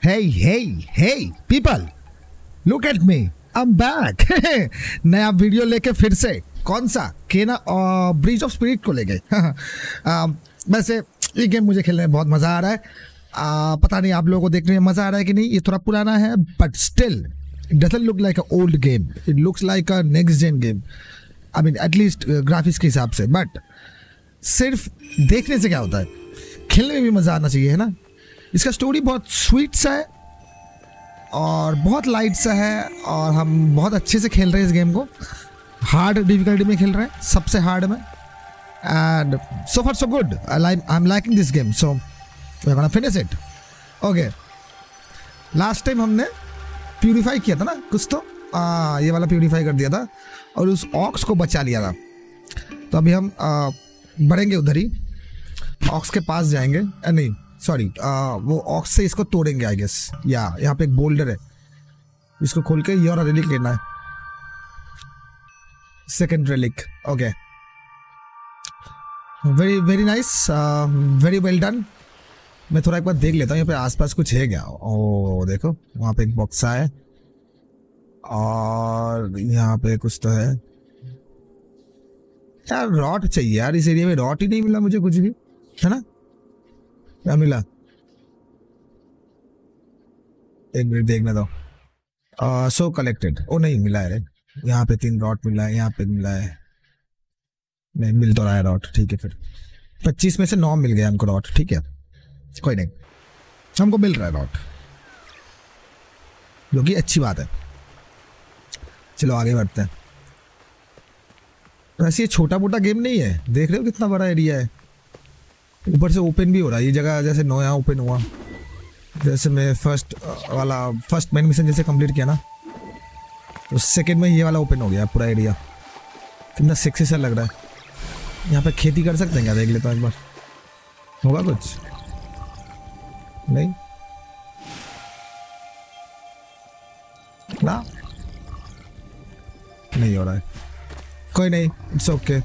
Hey, people, look at me. I'm back. नया video लेके फिर से कौन सा केना ब्रिज ऑफ स्पिरिट को ले गए। वैसे ये गेम मुझे खेलने में बहुत मज़ा आ रहा है। पता नहीं आप लोगों को देखने में मज़ा आ रहा है कि नहीं। ये थोड़ा पुराना है but still it doesn't look like a old game, it looks like a next gen game. I mean at least graphics के हिसाब से। बट सिर्फ देखने से क्या होता है, खेलने में भी मज़ा आना चाहिए, है ना। इसका स्टोरी बहुत स्वीट सा है और बहुत लाइट सा है और हम बहुत अच्छे से खेल रहे हैं इस गेम को। हार्ड डिफिकल्टी में खेल रहे हैं, सबसे हार्ड में। And so far so good. I am liking this game, so we are gonna finish it. Okay, last time हमने प्यूरीफाई किया था ना कुछ, तो ये वाला प्यूरीफाई कर दिया था और उस ऑक्स को बचा लिया था। तो अभी हम बढ़ेंगे उधर ही, ऑक्स के पास जाएंगे। नहीं सॉरी, वो ऑक्स से इसको तोड़ेंगे आई गेस। यहाँ पे एक बोल्डर है, इसको खोल के ये और रिलिक लेना है, second relic. Okay, very nice, very well done. मैं थोड़ा एक बार देख लेता हूँ यहाँ पे आसपास कुछ है क्या। ओ देखो, वहाँ पे एक बॉक्सा है और यहाँ पे कुछ तो है यार। रॉट चाहिए यार, इस एरिया में रॉट ही नहीं मिला मुझे कुछ भी, है ना। क्या मिला, एक मिनट देखने दो। सो कलेक्टेड, ओ नहीं मिला है। यहाँ पे 3 रॉट मिला है, यहाँ पे मिला है, नहीं मिल तो रहा है रॉट। ठीक है, फिर 25 में से 9 मिल गया हमको रॉट। ठीक है, कोई नहीं, हमको मिल रहा है रॉट, जो कि अच्छी बात है। चलो आगे बढ़ते हैं। वैसे ये छोटा मोटा गेम नहीं है, देख रहे हो कितना बड़ा एरिया है। ऊपर से ओपन भी हो रहा है ये जगह, जैसे नया ओपन हुआ। जैसे मैं फर्स्ट मेन मिशन जैसे कंप्लीट किया ना, तो सेकंड में ये वाला ओपन हो गया पूरा एरिया। कितना सेक्सी सा लग रहा है। यहाँ पे खेती कर सकते हैं क्या, देख लेता हूँ एक बार, होगा कुछ। नहीं ना, नहीं हो रहा है। कोई नहीं, इट्स ओके।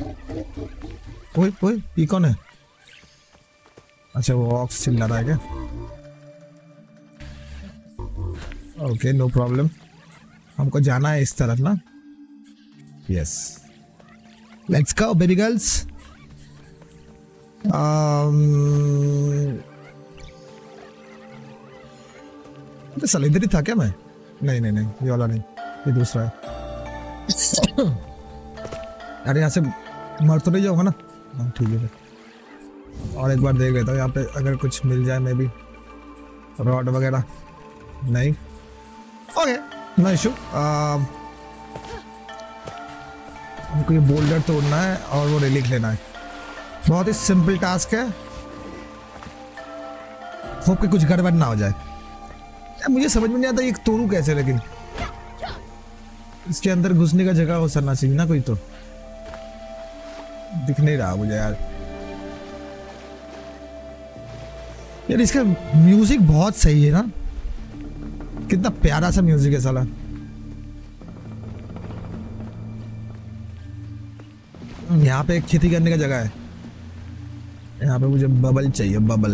ओए ये कौन है? अच्छा, वो ऑक्स चिल्ला रहा है क्या? Okay, no problem. हमको जाना है इस तरफ ना। Yes, let's go baby girls. साल इधर ही था क्या मैं? नहीं, ये वाला नहीं, ये दूसरा है। अरे यहाँ से मर तो नहीं जाऊंगा ना। हाँ ठीक है, और एक बार देख लेता हूँ यहाँ पे अगर कुछ मिल जाए, मे बी रॉड वगैरह। नहीं, ओके, नो इशू। हमको ये बोल्डर तोड़ना है और वो रिलिक लेना है। बहुत ही सिंपल टास्क है, होप कि कुछ गड़बड़ ना हो जाए। मुझे समझ में नहीं आता ये तोड़ू कैसे, लेकिन इसके अंदर घुसने का जगह हो सकना चाहिए ना कोई, तो दिख नहीं रहा मुझे यार। इसका म्यूजिक बहुत सही है ना, कितना प्यारा सा म्यूजिक है साला। यहाँ पे एक खेती करने का जगह है, यहाँ पे मुझे बबल चाहिए, बबल।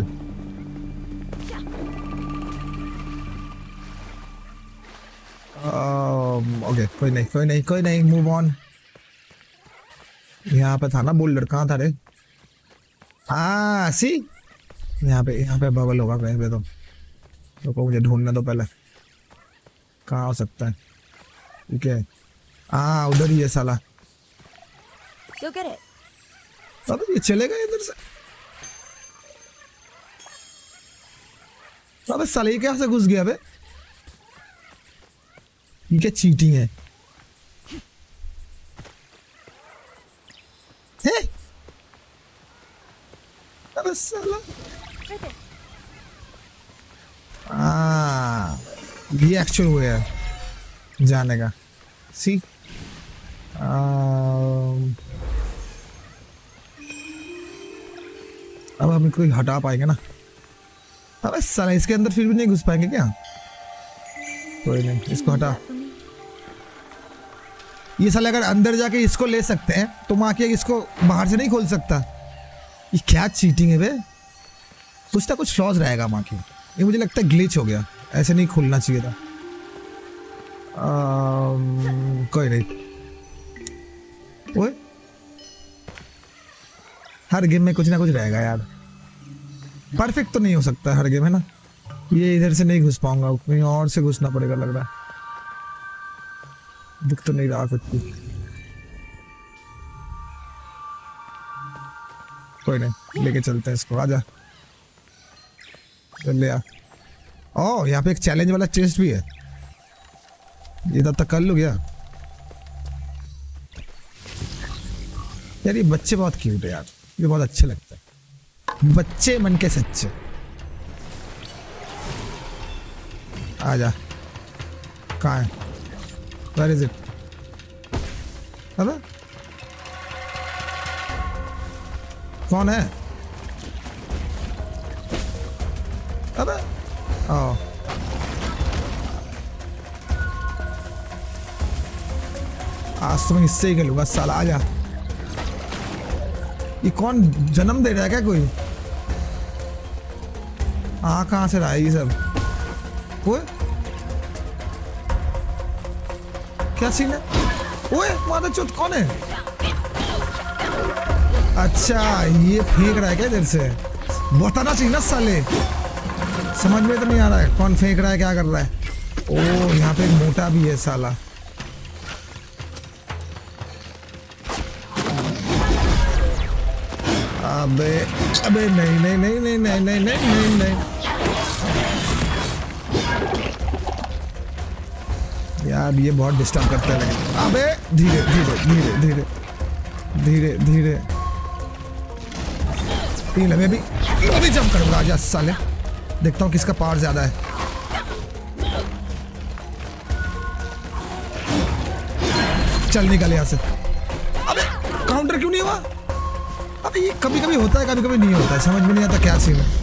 ओके, कोई नहीं, मूव ऑन। यहाँ पे था ना बोल्डर, कहाँ था रे? सी यहाँ पे बबल होगा कहीं पे। तो मुझे ढूंढना दो पहले, कहाँ हो सकता है। ठीक है, उधर ही है साला। अबे ये चले गए इधर से। अबे साले ये कैसे घुस गया बे? ये क्या चीटिंग है? अबे साला, ये एक्चुअल हुआ है जाने का। सी अब हम कोई हटा पाएंगे ना? अबे साला, इसके अंदर फिर भी नहीं घुस पाएंगे क्या? कोई नहीं, इसको हटा। ये साला अगर अंदर जाके इसको ले सकते हैं तो माँ की इसको बाहर से नहीं खोल सकता। ये क्या चीटिंग है बे? कुछ ना कुछ फ्लॉज रहेगा माँ की। ये मुझे लगता है ग्लिच हो गया, ऐसे नहीं खुलना चाहिए था। कोई नहीं, ओए हर गेम में कुछ ना कुछ रहेगा यार, परफेक्ट तो नहीं हो सकता हर गेम, है ना। ये इधर से नहीं घुस पाऊंगा, कहीं और से घुसना पड़ेगा लग रहा है, दिख तो नहीं रहा कुछ भी। कोई नहीं, लेके चलते हैं इसको, आजा ले आ। ओ यहाँ पे एक चैलेंज वाला चेस्ट भी है, ये तब तक कर लो क्या यार। ये बच्चे बहुत क्यूट है यार, ये बहुत अच्छे लगते हैं, बच्चे मन के सच्चे। आजा, कहाँ है, वेयर इज इट? अबे कौन है? अबे ओ आज तो मैं इससे ही खेलूंगा साला, आजा। ये कौन जन्म दे रहा है क्या कोई? कहाँ से रहा है ये सब? ओए क्या सीन है? ओए माता चौथ कौन है? अच्छा ये फेंक रहा है क्या इधर से? बताना चाहिए ना साले, समझ में तो नहीं आ रहा है कौन फेंक रहा है, क्या कर रहा है। ओ यहाँ पे एक मोटा भी है साला। अबे अबे नहीं नहीं नहीं नहीं नहीं नहीं नहीं नहीं नहीं यार, ये बहुत डिस्टर्ब करते हैं। अबे धीरे धीरे धीरे धीरे धीरे धीरे, मैं भी जंप करूंगा, आजा साले, देखता हूँ किसका पावर ज्यादा है। चल निकल यहाँ से। अबे काउंटर क्यों नहीं हुआ? अबे ये कभी कभी होता है, कभी कभी नहीं होता है, समझ में नहीं आता क्या सीन है।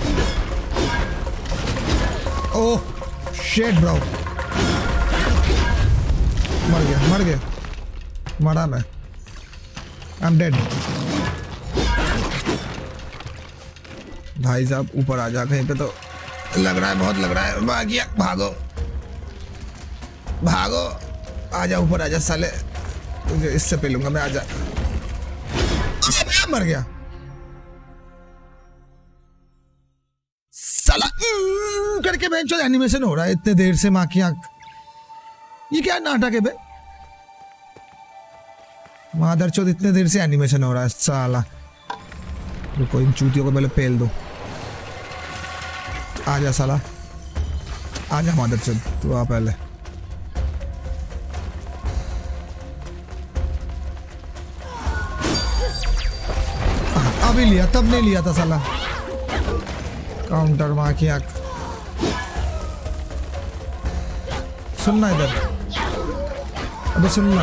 ओह शिट ब्रो, मर गया मर गया, मरा मैं, आई एम डेड। भाई साहब ऊपर आ जा कहीं पे, तो लग रहा है बहुत लग रहा है। भागिया, भागो भागो, आजा ऊपर आजा साले, तुझे इससे पे लूंगा मैं, आजा। मर गया साला करके, बेंचो एनिमेशन हो रहा है इतने देर से, माँ की आंख। ये क्या नाटक है बे? मादर चौथ इतने देर से एनिमेशन हो रहा है साला। रुको इन चूतियों को पहले पेल दो। आजा साला, आजा मादर चौथ, तू आ पहले। अभी लिया, तब नहीं लिया था साला। काउंटर माँ की आंख। सुनना इधर, अबे सुनना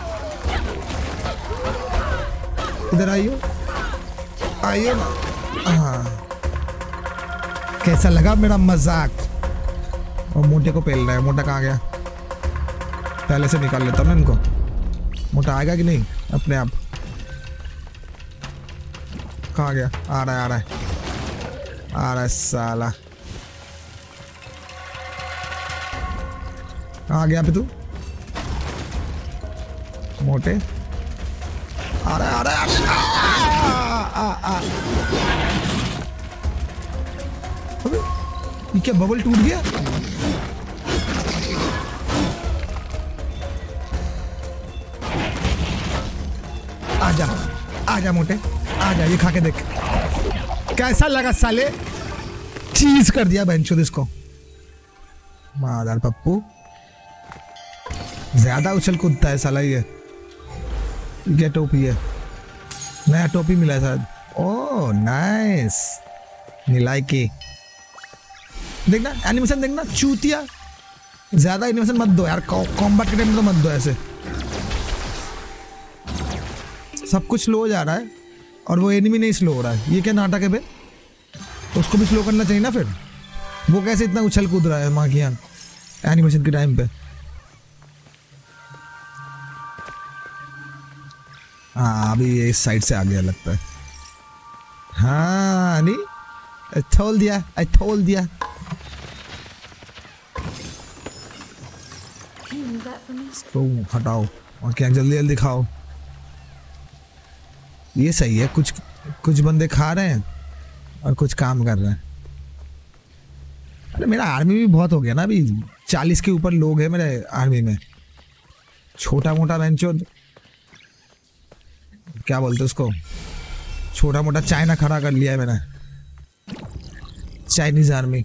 इधर, आइयो आइयो ना। हाँ कैसा लगा मेरा मजाक? और मोटे को पेल रहा है, मोटा कहाँ गया? पहले से निकाल लेता हूँ ना इनको। मोटा आएगा कि नहीं अपने आप? कहाँ गया? आ रहा है आ रहा है आ रहा है साला। कहाँ गया पे तू? मोटे आ रहा है आ रहा है अबे ये क्या बबल टूट गया? आजा आजा मोटे, आजा, ये खा के देख कैसा लगा साले। चीज कर दिया बेंचो इसको, मादार पप्पू। ज्यादा उछल कूदता है साला ये। क्या टोपी है? नया टोपी मिला है शायद। ओह नाइस, नीलाइकी। देखना एनिमेशन देखना चूतिया, ज्यादा एनिमेशन मत दो यार, कॉम्बैट के टाइम में तो मत दो ऐसे। सब कुछ स्लो हो जा रहा है और वो एनिमी नहीं स्लो हो रहा है, ये क्या नाटक है बे? तो उसको भी स्लो करना चाहिए ना फिर। वो कैसे इतना उछल कूद रहा है माँ की आंख एनिमेशन के टाइम पे? हाँ अभी ये इस साइड से आ गया लगता है। हाँ नहीं, I told दिया तो हटाओ और क्या जल्दी जल्दी खाओ। ये सही है, कुछ बंदे खा रहे हैं और कुछ काम कर रहे हैं। अरे मेरा आर्मी भी बहुत हो गया ना, अभी 40 के ऊपर लोग हैं मेरे आर्मी में। छोटा मोटा बेंचो क्या बोलते उसको, छोटा मोटा चाइना खड़ा कर लिया है मैंने, चाइनीज आर्मी।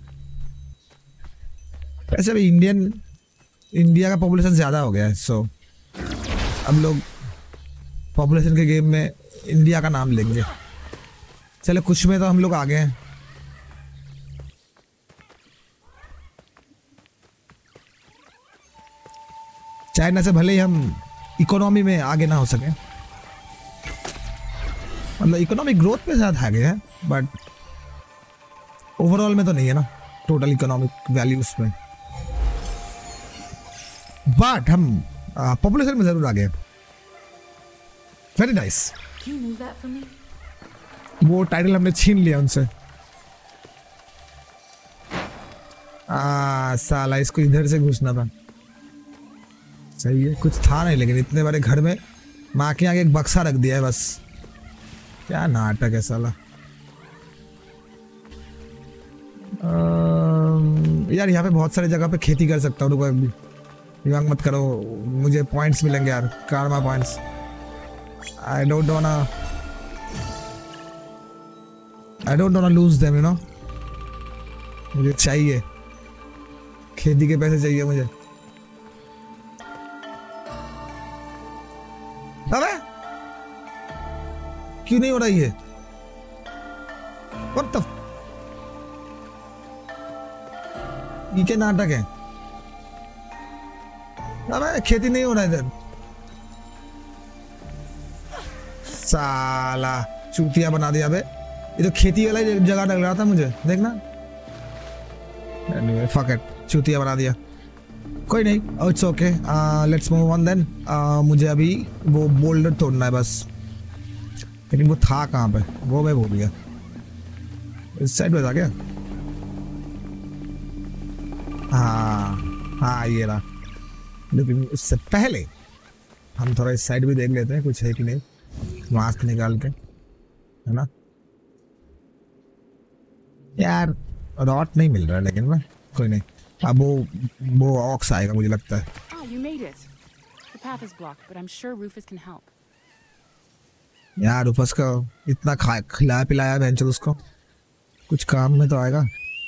वैसे भी इंडिया का पॉपुलेशन ज़्यादा हो गया है, सो अब लोग पॉपुलेशन के गेम में इंडिया का नाम लेंगे। चलो कुछ में तो हम लोग आगे हैं। चाइना से भले ही हम इकोनॉमी में आगे ना हो सके, मतलब इकोनॉमिक ग्रोथ पे साथ आगे हैं, बट ओवरऑल में तो नहीं है ना, टोटल इकोनॉमिक वैल्यूज में। बट हम पॉपुलेशन में जरूर आगे। Very nice. वो टाइटल हमने छीन लिया उनसे। साला इसको इधर से घुसना था। सही है, कुछ था नहीं, लेकिन इतने बड़े घर में माँ के आगे एक बक्सा रख दिया है बस। क्या नाटक है साला। यार यहाँ पे बहुत सारी जगह पे खेती कर सकता हूँ, रुको दिमाग मत करो, मुझे पॉइंट्स मिलेंगे यार, karma points. I don't wanna lose them, you know. मुझे चाहिए, खेती के पैसे चाहिए मुझे। अबे क्यों नहीं हो रही है? What the? ये क्या नाटक है? अबे खेती नहीं हो रहा इधर। साला चूतिया बना दिया बे। ये तो खेती वाला जगह लग रहा था मुझे, देखना। Anyway, fuck it, चूतिया बना दिया। कोई नहीं, it's okay, let's move on then. मुझे अभी वो बोल्डर तोड़ना है बस, लेकिन वो था कहाँ पे वो मैं भूल गया। इस साइड पे था क्या? हाँ ये रहा। लेकिन इससे पहले हम थोड़ा इस साइड भी देख लेते हैं, कुछ है कि नहीं, मास्क निकाल के, है ना। यार रॉट नहीं मिल रहा है, लेकिन मैं कोई नहीं। अब वो ऑक्स आएगा मुझे लगता है। यार रूफस का इतना खिलाया पिलाया वेंचर, उसको कुछ काम में तो आएगा।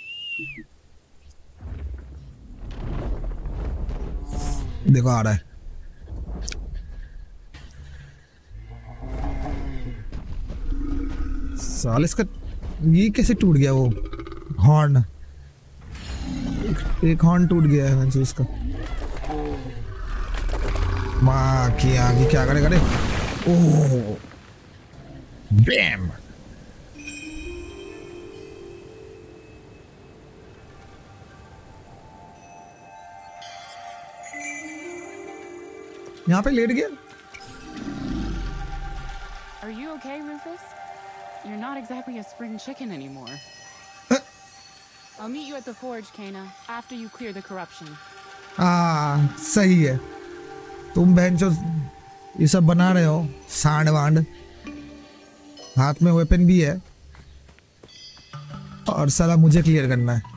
देखो आ रहा है। साल इसका ये कैसे टूट गया वो हॉर्न? एक हॉर्न टूट गया है वेंचर उसका। माँ की आगे क्या करे। ओह बैम। यहाँ पे लेट गया। Are you okay, Rufus? You're not exactly a spring chicken anymore. I'll meet you at the forge, Kana, after you clear the corruption. सही है। तुम बहनचोद ये सब बना रहे हो, सांड वांड, हाथ में वेपन भी है, और साला मुझे क्लियर करना है।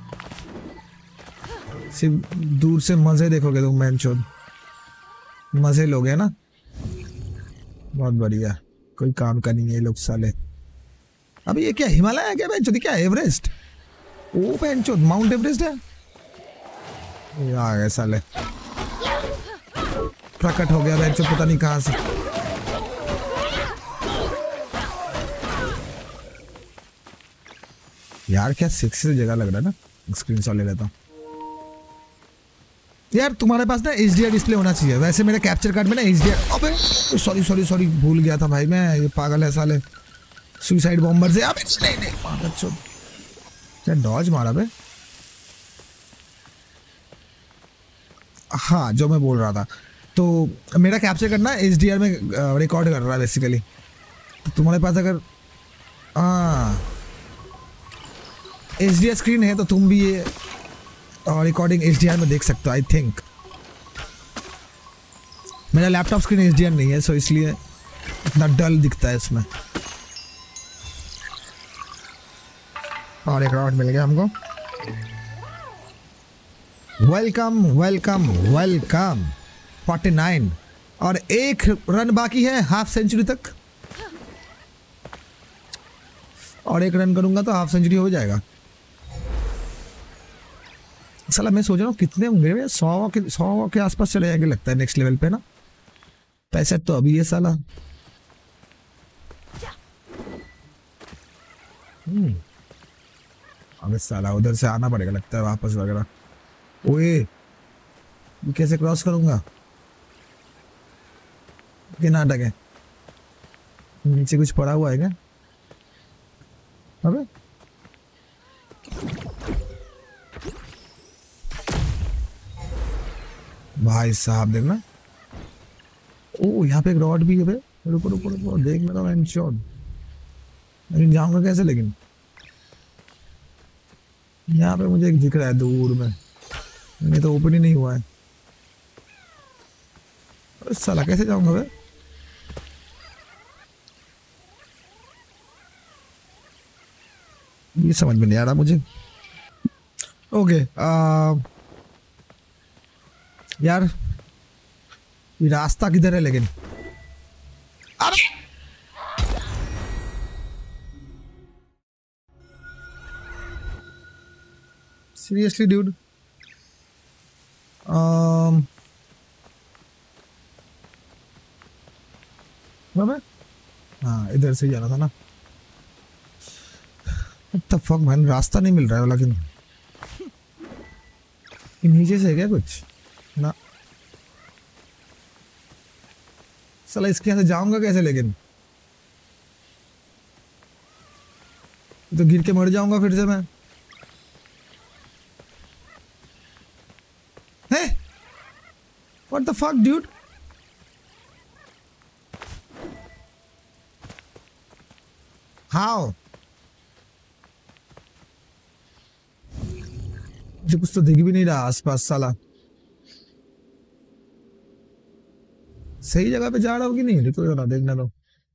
सिर्फ दूर से मजे देखोगे तुम बहनचोद, मजे लोगे ना। बहुत बढ़िया, कोई काम का नहीं है ये लोग साले। अभी ये क्या हिमालय है क्या बहनचोद? क्या एवरेस्ट? ओ बहनचोद माउंट एवरेस्ट है। ये आ गए साले, प्रकट हो गया बहनचोद पता नहीं कहां से। यार क्या सेक्सी जगह लग रहा है ना, स्क्रीनशॉट ले लेता हूँ। यार तुम्हारे पास ना HDR डिस्प्ले होना चाहिए। वैसे मेरे कैप्चर कार्ड में ना HDR, अबे सॉरी भूल गया था भाई मैं। ये पागल है साले, सुसाइड बॉम्बर से। अबे नहीं पागल चोद, क्या डॉज मारा बे। हाँ जो मैं बोल रहा था, तो मेरा कैप्चर करना HDR में रिकॉर्ड कर रहा है बेसिकली। तो तुम्हारे पास अगर HDR स्क्रीन है तो तुम भी ये रिकॉर्डिंग HDR में देख सकते हो आई थिंक। मेरा लैपटॉप स्क्रीन HDR नहीं है, सो इसलिए इतना डल दिखता है इसमें। और एक राउंड मिल गया हमको। Welcome welcome welcome. 49 और एक रन बाकी है हाफ सेंचुरी तक, और एक रन करूंगा तो हाफ सेंचुरी हो जाएगा। साला मैं सोच रहा हूँ कितने होंगे, 100 के आसपास चले जाएंगे लगता है नेक्स्ट लेवल पे ना। पैसे तो अभी है साला। अबे साला उधर से आना पड़ेगा लगता है वापस वगैरह। ओए ये कैसे क्रॉस करूंगा? क्या नाटक है? नीचे कुछ पड़ा हुआ है क्या? अबे भाई साहब देखना। ओ यहाँ पे एक रॉड भी है बे। रुको रुको रुको देख मेरा मैन शॉट। लेकिन जाऊंगा कैसे? लेकिन यहाँ पे मुझे एक दिख रहा है दूर में, नहीं तो ओपन ही नहीं हुआ है। अरे साला कैसे जाऊंगा बे? ये समझ में नहीं आ रहा मुझे। ओके यार ये रास्ता किधर है लेकिन? अरे सीरियसली ड्यूड, हाँ इधर से जाना था ना। तब फक मैन रास्ता नहीं मिल रहा है लेकिन नीचे से है क्या कुछ ना? साला इसके यहाँ से जाऊंगा कैसे? लेकिन तो गिर के मर जाऊंगा फिर से मैं। है what the fuck dude? How? मुझे कुछ तो दिख भी नहीं रहा आसपास साला। सही जगह पे जा रहा हूँ कि नहीं? रुको जरा देखना दो।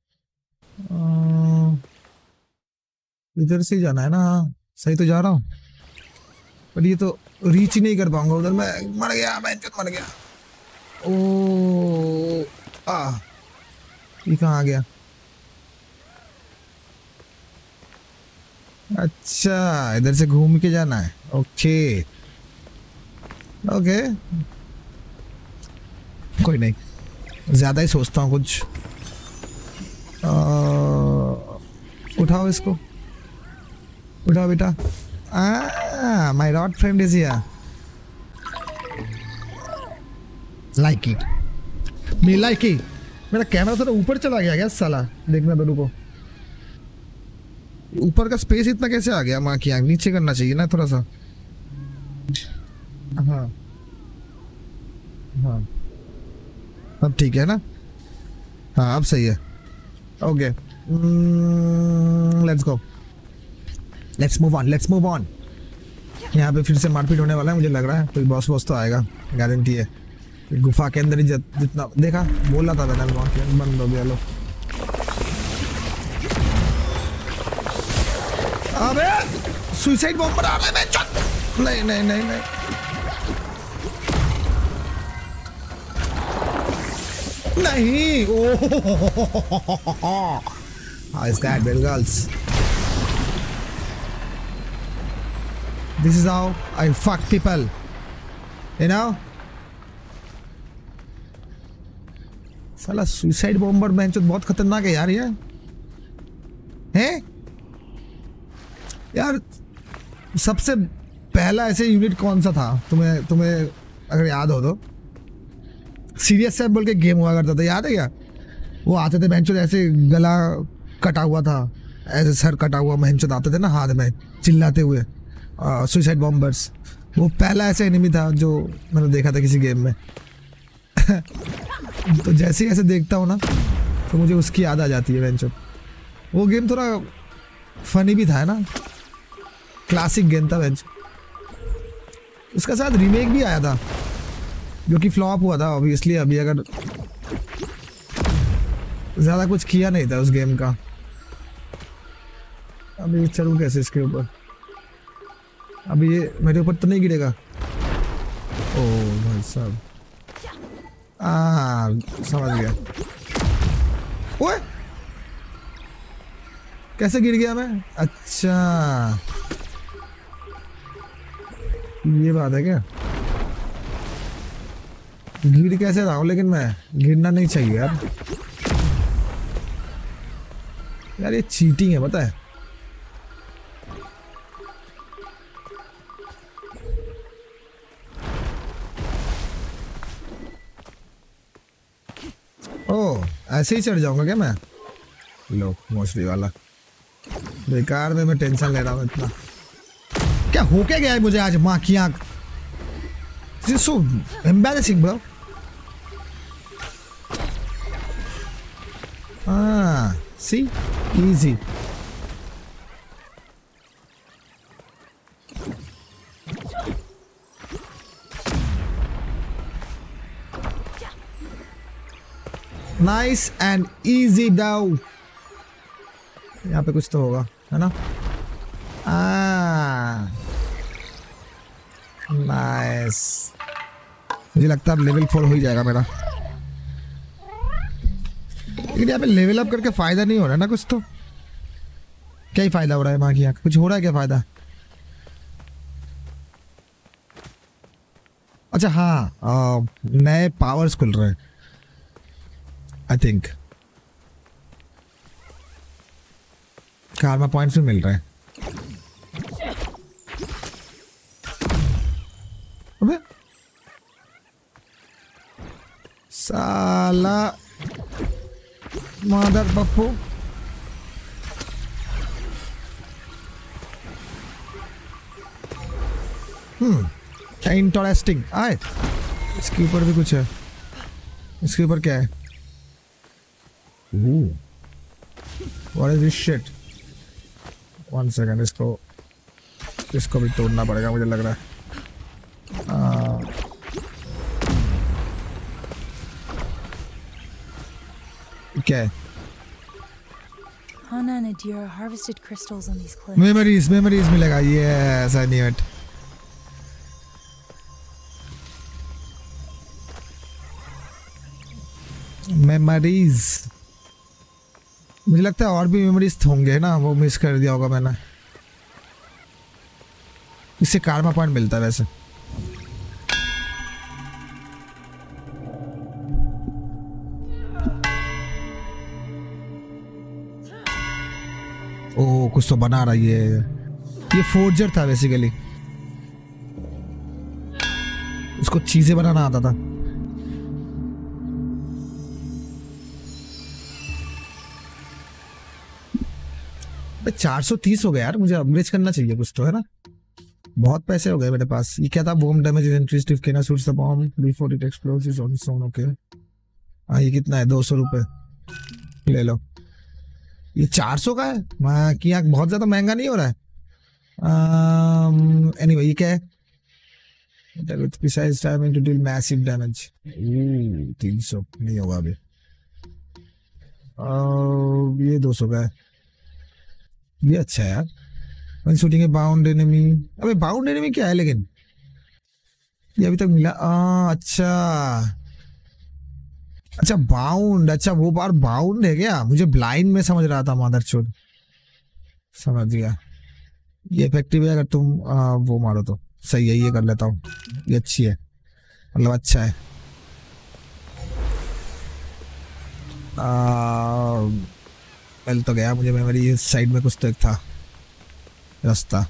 इधर से ही जाना है ना? सही तो जा रहा हूँ, पर ये तो रीच ही नहीं कर पाऊंगा उधर। मैं मर गया, मैं मर गया। ओ ये कहाँ आ गया? अच्छा इधर से घूम के जाना है। ओके ओके कोई नहीं, ज्यादा ही सोचता हूँ कुछ। उठाओ इसको, उठाओ बेटा। My rod friend is here. लाइकी मी लाइकी। मेरा कैमरा थोड़ा ऊपर चला गया क्या साला? देखना तो रुको, ऊपर का स्पेस इतना कैसे आ गया? माँ की आँख नीचे करना चाहिए ना थोड़ा सा। हाँ हाँ अब ठीक है ना? हाँ अब सही है। Okay let's go, let's move on, let's move on. यहाँ पे फिर से मारपीट होने वाला है मुझे लग रहा है। कोई बॉस बॉस तो आएगा, गारंटी है। गुफा के अंदर ही जितना देखा, बोला था मैंने वहाँ के बंद हो गया। लो अबे सुसाइड बॉम्बर आ रहा है। मैं नहीं नहीं नहीं नहीं नहीं। Oh how is that little girls? This is how I fuck people, you know? साला सुसाइड बॉम्बर बेंच बहुत खतरनाक है यार। ये है यार। सबसे पहला ऐसे यूनिट कौन सा था तुम्हें अगर याद हो तो? सीरियस सैम बोल के गेम हुआ करता था, याद है क्या? वो आते थे बेंचो, ऐसे गला कटा हुआ था, ऐसे सर कटा हुआ बेंचो आते थे ना हाथ में चिल्लाते हुए। सुसाइड बॉम्बर्स वो पहला ऐसा एनिमी था जो मैंने देखा था किसी गेम में। तो जैसे ही ऐसे देखता हूँ ना तो मुझे उसकी याद आ जाती है बेंचो। वो गेम थोड़ा फनी भी था है ना, क्लासिक गेम था बेंचो। उसका साथ रीमेक भी आया था जो कि फ्लॉप हुआ था ऑब्वियसली। अभी अगर ज्यादा कुछ किया नहीं था उस गेम का। अभी चलूं कैसे इसके ऊपर? अभी ये मेरे ऊपर तो नहीं गिरेगा। ओ भाई साहब, समझ गया। ओए कैसे गिर गया मैं? अच्छा ये बात है क्या? गिर कैसे रहा हूँ लेकिन मैं? गिरना नहीं चाहिए यार। यार ये चीटिंग है पता है। ओ ऐसे ही चढ़ जाऊंगा क्या मैं? लो मछली वाला, बेकार में मैं टेंशन ले रहा हूँ इतना। क्या हो क्या गया है मुझे आज? माँ की आंख। This is so embarrassing, bro. See? Easy. Nice and easy down. यहाँ पे कुछ तो होगा है ना? नाइस। मुझे लगता है अब लेवल 4 हो ही जाएगा मेरा। लेकिन यहाँ पे लेवल अप करके फायदा नहीं हो रहा है ना कुछ तो? क्या ही फायदा हो रहा है माँ की यहाँ? कुछ हो रहा है क्या फायदा? अच्छा हाँ, नए पावर्स खुल रहे हैं आई थिंक। कारमा पॉइंट्स भी मिल रहे हैं। अबे साला मादर पप्पू। क्या इंटरेस्टिंग आए। इसके ऊपर भी कुछ है। इसके ऊपर क्या है? What is this shit? 1 second, इसको भी तोड़ना पड़ेगा मुझे लग रहा है। क्या है? Hana and Adira harvested crystals on these cliffs. Memories मिलेगा। Yes, I knew it. Memories। मुझे लगता है और भी मेमोरीज होंगे ना, वो मिस कर दिया होगा मैंने। इससे कारमा पॉइंट मिलता है वैसे। ओ कुछ तो बना रहा है ये फोर्जर था बेसिकली। उसको चीजें बनाना आता था। भाई 430 हो गया यार, मुझे अपग्रेड करना चाहिए कुछ तो है ना। बहुत पैसे हो गए मेरे पास। ये क्या था? Bomb damage is increased if Kena shoots the bomb before it explodes on its own. Okay हाँ, ये कितना है? 200 रुपए ले लो। ये 400 का है। मैं कि यहाँ बहुत ज्यादा महंगा नहीं हो रहा है। एनीवे ये क्या है? with precise timing to deal massive damage। 300 नहीं होगा अभी। ये 200 का है। ये अच्छा है यार। When shooting a bound enemy। अबे बाउंड एनिमी क्या है लेकिन? ये अभी तक मिला। अच्छा बाउंड। अच्छा वो बार बाउंड है क्या? मुझे ब्लाइंड में समझ रहा था मादरचोद। समझ गया। ये इफेक्टिव है अगर तुम वो मारो तो। सही है, ये कर लेता हूँ। ये अच्छी है, मतलब अच्छा है। मिल तो गया मुझे मेमोरी। इस साइड में कुछ तो एक था रास्ता।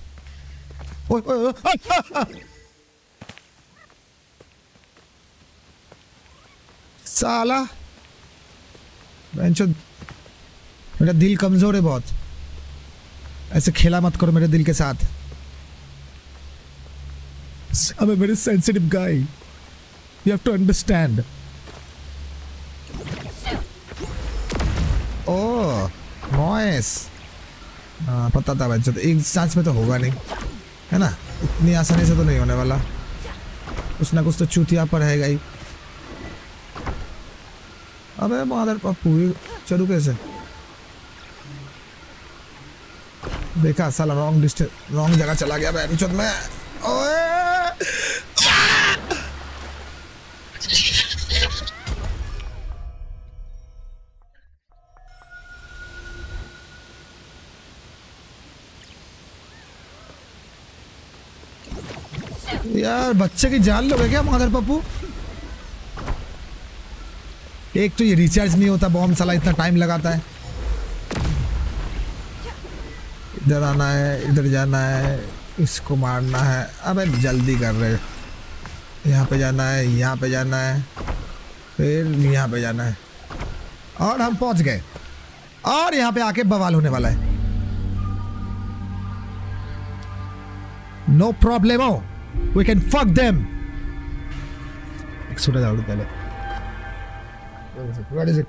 साला मेरा दिल कमजोर है बहुत। ऐसे खेला मत करो मेरे दिल के साथ। I'm a very sensitive guy. You have to understand. Oh, nice. पता था बच्चों, तो एक चांस में तो होगा नहीं है ना। इतनी आसानी से तो नहीं होने वाला। कुछ ना कुछ तो चूतिया पर है ही। अबे मादर पप्पू चलू कैसे? देखा साला रॉन्ग जगह चला गया बैरिचोद में। ओए यार बच्चे की जान लोगे क्या मादर पप्पू? एक तो ये रिचार्ज नहीं होता बॉम्ब साला इतना टाइम लगाता है। इधर आना है, इधर जाना है, इसको मारना है। अबे जल्दी कर रहे। यहाँ पे जाना है, यहाँ पे जाना है, फिर यहाँ पे जाना है और हम पहुंच गए। और यहाँ पे आके बवाल होने वाला है। No problemo, we can fuck them. एक सोडा झाड़ू पहले। What is it?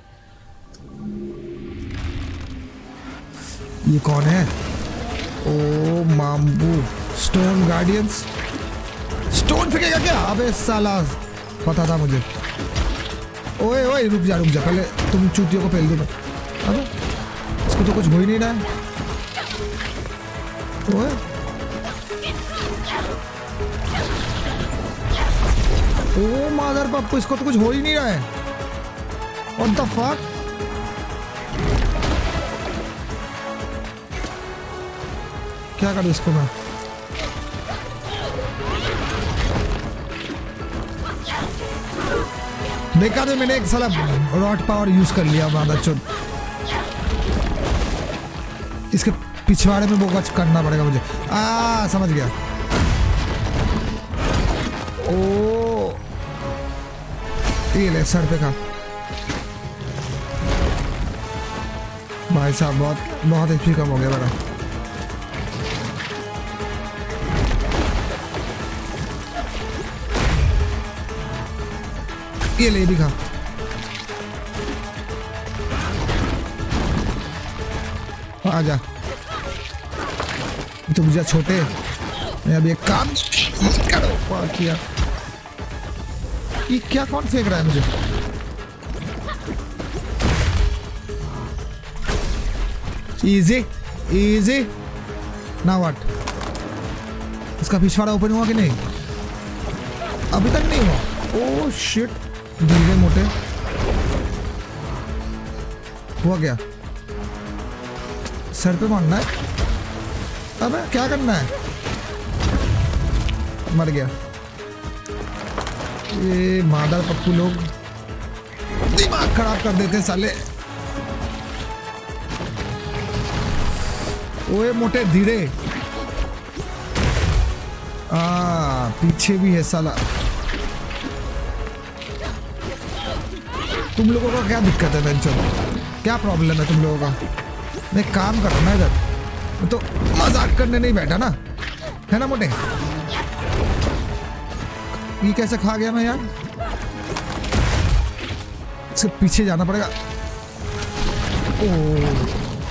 ये कौन है? ओ माम्बू स्टोन गार्डियंस। स्टोन फेंकेगा क्या? अबे साला पता था मुझे। ओए ओए रुक जा पहले तुम चूतियों को पहल दो। अबे इसको तो कुछ हो ही नहीं रहा है। ओए ओ मादर पप्पू इसको तो कुछ हो ही नहीं रहा है। What the fuck? क्या करूं इसको मैं? देखा तो मैंने एक साला रॉड पावर यूज कर लिया मादर चोद। इसके पिछवाड़े में वो कुछ करना पड़ेगा मुझे। समझ गया। ओ ये ले सर पे का। भाई साहब बहुत एचपी कम हो गया मेरा। ये ले भी खा। आजा तो मुझे छोटे। मैं अभी एक काम करो किया। ये क्या कौन फेंक रहा है मुझे? इजी ना व्हाट? इसका पिछवाड़ा ओपन हुआ कि नहीं? अभी तक नहीं हुआ। ओह शिट, धीरे मोटे हुआ क्या? सर पे मारना है। अबे क्या करना है? मर गया। ये मादर पप्पू लोग दिमाग खराब कर देते साले। ओए मोटे धीरे। पीछे भी है साला। तुम लोगों का क्या दिक्कत है बेंचो? क्या प्रॉब्लम है तुम लोगों का? मैं काम कर रहा हूँ इधर। मैं तो मजाक करने नहीं बैठा ना, है ना मोटे? ये कैसे खा गया मैं यार? इसके पीछे जाना पड़ेगा। ओह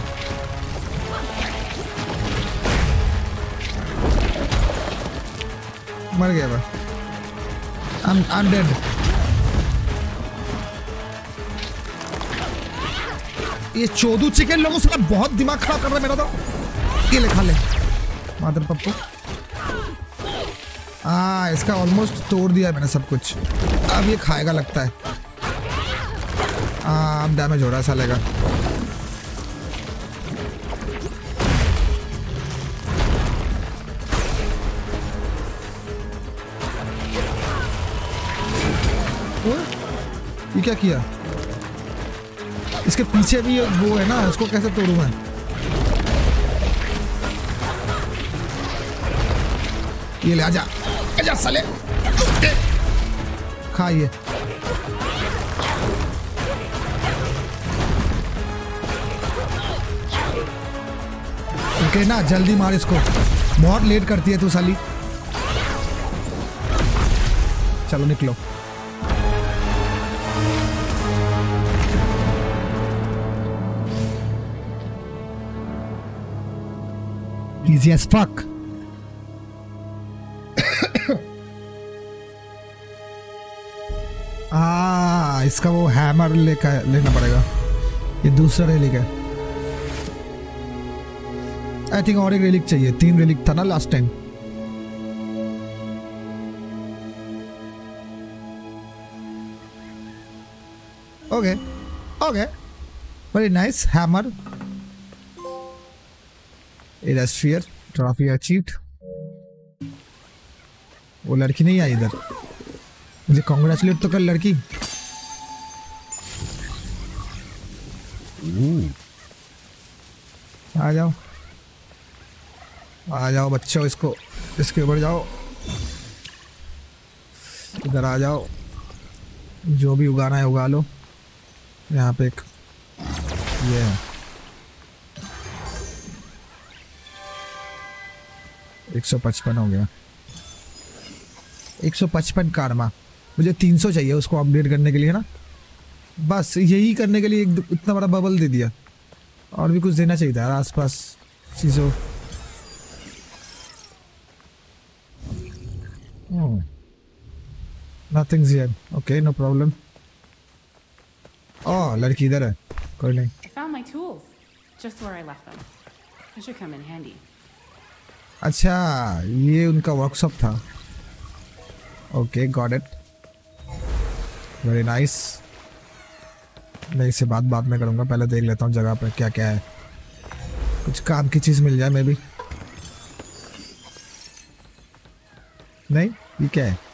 मर गया भाई। I'm dead। ये चोदू चिकन लोगों से बहुत दिमाग खराब कर रहा है मेरा तो। ये ले खा ले मादर पप्पू। इसका ऑलमोस्ट तोड़ दिया है मैंने सब कुछ। अब ये खाएगा लगता है। अब डैमेज हो रहा है साले का। ये क्या किया? इसके पीछे भी वो है ना, उसको कैसे तोड़ूं मैं? ये ले आजा आजा साले। खाइए। ओके ना, जल्दी मार इसको। बहुत लेट करती है तू साली। चलो निकलो। Easy as fuck। इसका वो हैमर लेना पड़ेगा। ये दूसरा रेलिक है आई थिंक, और एक रेलिक चाहिए। 3 रेलिक था ना last time. Okay okay, very nice. Hammer, एरास्फीयर, ट्रॉफी अचीव्ड। वो लड़की नहीं आई इधर, मुझे कांग्रेचुलेट तो कर लड़की। आ जाओ आ जाओ बच्चों, इसके ऊपर जाओ, इधर आ जाओ, जो भी उगाना है उगा लो। यहाँ पे एक ये है 155 हो गया। 155 कारमा, मुझे 300 चाहिए उसको अपडेट करने के लिए ना। बस यही करने के लिए इतना बड़ा बबल दे दिया, और भी कुछ देना चाहिए था यार आसपास चीज़ों। Nothings here, okay no problem. Oh लड़की इधर है, कोई नहीं। I found my tools, just where I left them. They should come in handy. अच्छा ये उनका वर्कशॉप था। Okay got it, very nice. मैं इससे बाद में करूँगा, पहले देख लेता हूँ जगह पर क्या क्या है, कुछ काम की चीज़ मिल जाए मे भी। नहीं ये क्या है,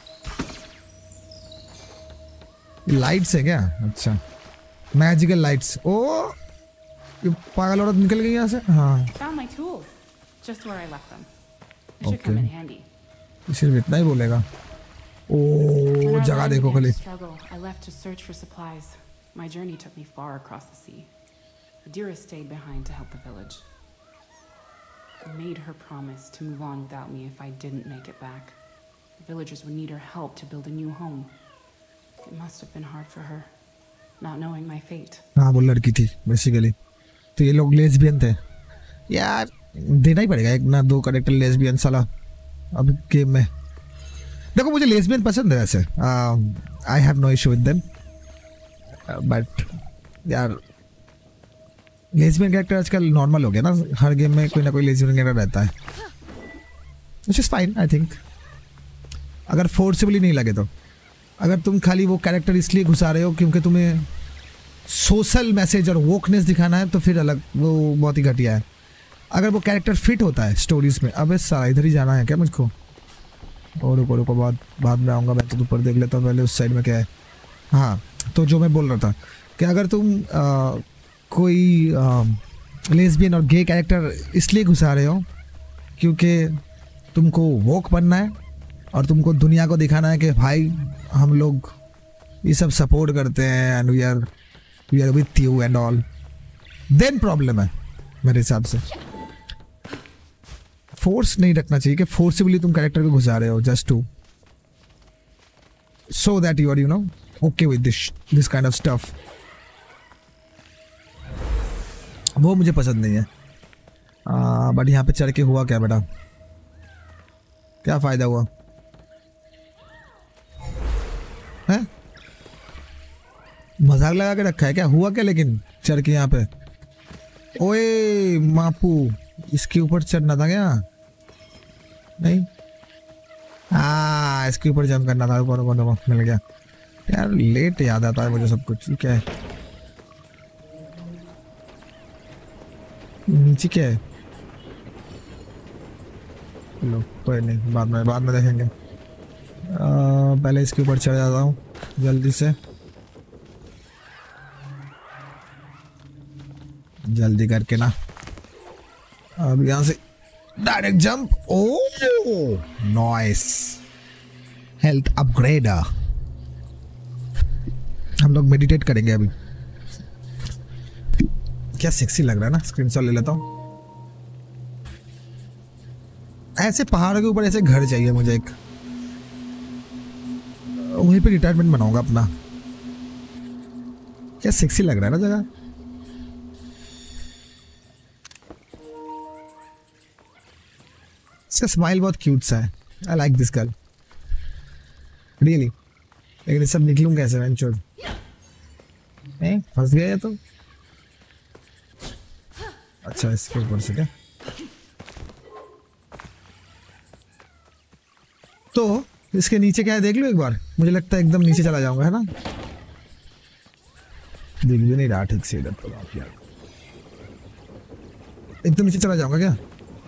लाइट्स है क्या? अच्छा मैजिकल लाइट्स। ओ ये पागल औरत निकल गई यहाँ से। हाँ Found my tools, just where I left them. They should come in handy. सिर्फ इतना ही बोलेगा। ओ जगह देखो खाली। Struggle. I left to search for supplies. My journey took me far across the sea. Adira stayed behind to help the village. I made her promise to move on without me if I didn't make it back. The villagers would need her help to build a new home. It must have been hard for her, not knowing my fate. हाँ वो लड़की थी basically. तो ये लोग lesbian थे यार, देना ही पड़ेगा एक ना 2 कैरेक्टर लेस्बियन साला अब गेम में। देखो मुझे लेस्बियन पसंद है वैसे, I have no issue with them, but यार लेस्बियन कैरेक्टर आजकल नॉर्मल हो गया ना, हर गेम में कोई ना कोई लेस्बियन कैरेक्टर रहता है, which is fine I think, अगर फोर्सिबली नहीं लगे तो। अगर तुम खाली वो कैरेक्टर इसलिए घुसा रहे हो क्योंकि तुम्हें सोशल मैसेज और वोकनेस दिखाना है तो फिर अलग, वो बहुत ही घटिया है। अगर वो कैरेक्टर फिट होता है स्टोरीज में, अबे सारा इधर ही जाना है क्या मुझको? और रुको बाद में आऊँगा, मैं तो ऊपर देख लेता हूँ पहले उस साइड में क्या है। हाँ तो जो मैं बोल रहा था कि अगर तुम कोई लेस्बियन और गे कैरेक्टर इसलिए घुसा रहे हो क्योंकि तुमको वोक बनना है और तुमको दुनिया को दिखाना है कि भाई हम लोग ये सब सपोर्ट करते हैं and we are with you and all, then problem है मेरे हिसाब से। फोर्स नहीं रखना चाहिए कि फोर्सिबली तुम कैरेक्टर को घुसा रहे हो just to so that you are you know okay with this kind of stuff. वो मुझे पसंद नहीं है। बट यहाँ पे चढ़ के हुआ क्या बेटा, क्या फायदा हुआ है? मजाक लगा के रखा है क्या? हुआ क्या लेकिन चढ़ के यहाँ पे? ओए मापू, इसके ऊपर चढ़ना था क्या? नहीं, हाँ इसके ऊपर जंप करना था। ऊपर मिल गया यार, लेट याद आता है मुझे सब कुछ। क्या है नीचे, क्या है? लो कोई नहीं, बाद में देखेंगे। पहले इसके ऊपर चढ़ जाता हूँ जल्दी से, जल्दी करके ना। अब यहाँ से direct jump. Oh nice, health upgrade. हम लोग मेडिटेट करेंगे अभी। क्या सेक्सी लग रहा है ना, स्क्रीनशॉट ले लेता हूँ। ऐसे पहाड़ों के ऊपर ऐसे घर चाहिए मुझे एक, वहीं पे रिटायरमेंट बनाऊंगा अपना। क्या सेक्सी लग रहा है ना जगह। इसका स्माइल बहुत क्यूट सा है। I like this girl really. लेकिन सब निकलूं कैसे वेंचर? फंस गया तो। अच्छा इसके ऊपर से क्या? तो इसके नीचे क्या है देख लो एक बार। मुझे लगता है एकदम नीचे चला जाऊंगा, है ना? दिख भी नहीं रहा ठीक से इधर तो आप यार। एकदम नीचे चला जाऊंगा क्या?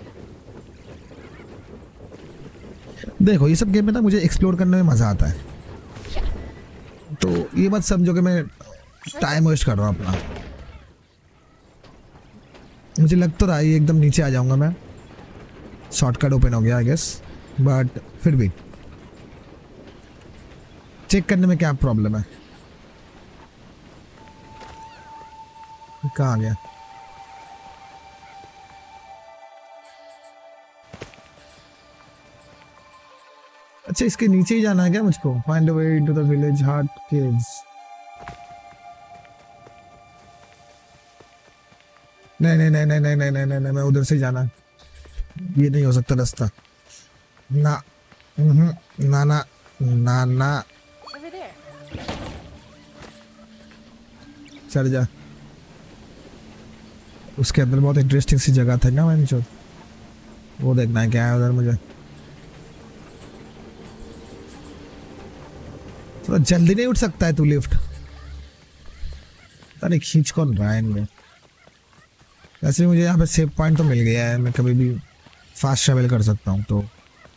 देखो ये सब गेम में ना मुझे एक्सप्लोर करने में मजा आता है, तो ये मत समझो कि मैं टाइम वेस्ट कर रहा हूँ अपना। मुझे लग तो रहा है ये एकदम नीचे आ जाऊंगा मैं। शॉर्टकट ओपन हो गया आई गेस, बट फिर भी चेक करने में क्या प्रॉब्लम है? कहाँ आ गया? अच्छा इसके नीचे ही जाना है क्या मुझको? Find a way into the village heart caves. नहीं नहीं नहीं नहीं नहीं नहीं नहीं नहीं, मैं उधर से जाना है। ये नहीं हो सकता रास्ता। ना ना ना ना ना, चल जा। उसके अंदर बहुत इंटरेस्टिंग सी जगह था ना मैंने, वो देखना है क्या है उधर मुझे। थोड़ा जल्दी नहीं उठ सकता है तू लिफ्ट? अरे खींच कौन रहा है इनमें? वैसे मुझे यहाँ पे सेव पॉइंट तो मिल गया है, मैं कभी भी फास्ट ट्रैवल कर सकता हूँ, तो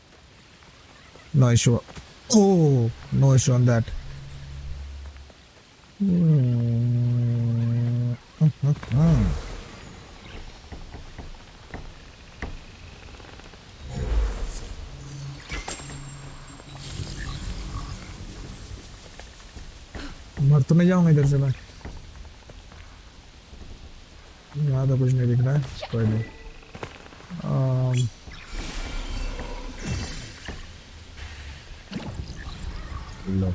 no issue. Oh no issue on that. मर तो नहीं जाऊंगा इधर से मैं? यहाँ तो कुछ नहीं दिख रहा है, कोई नहीं। लो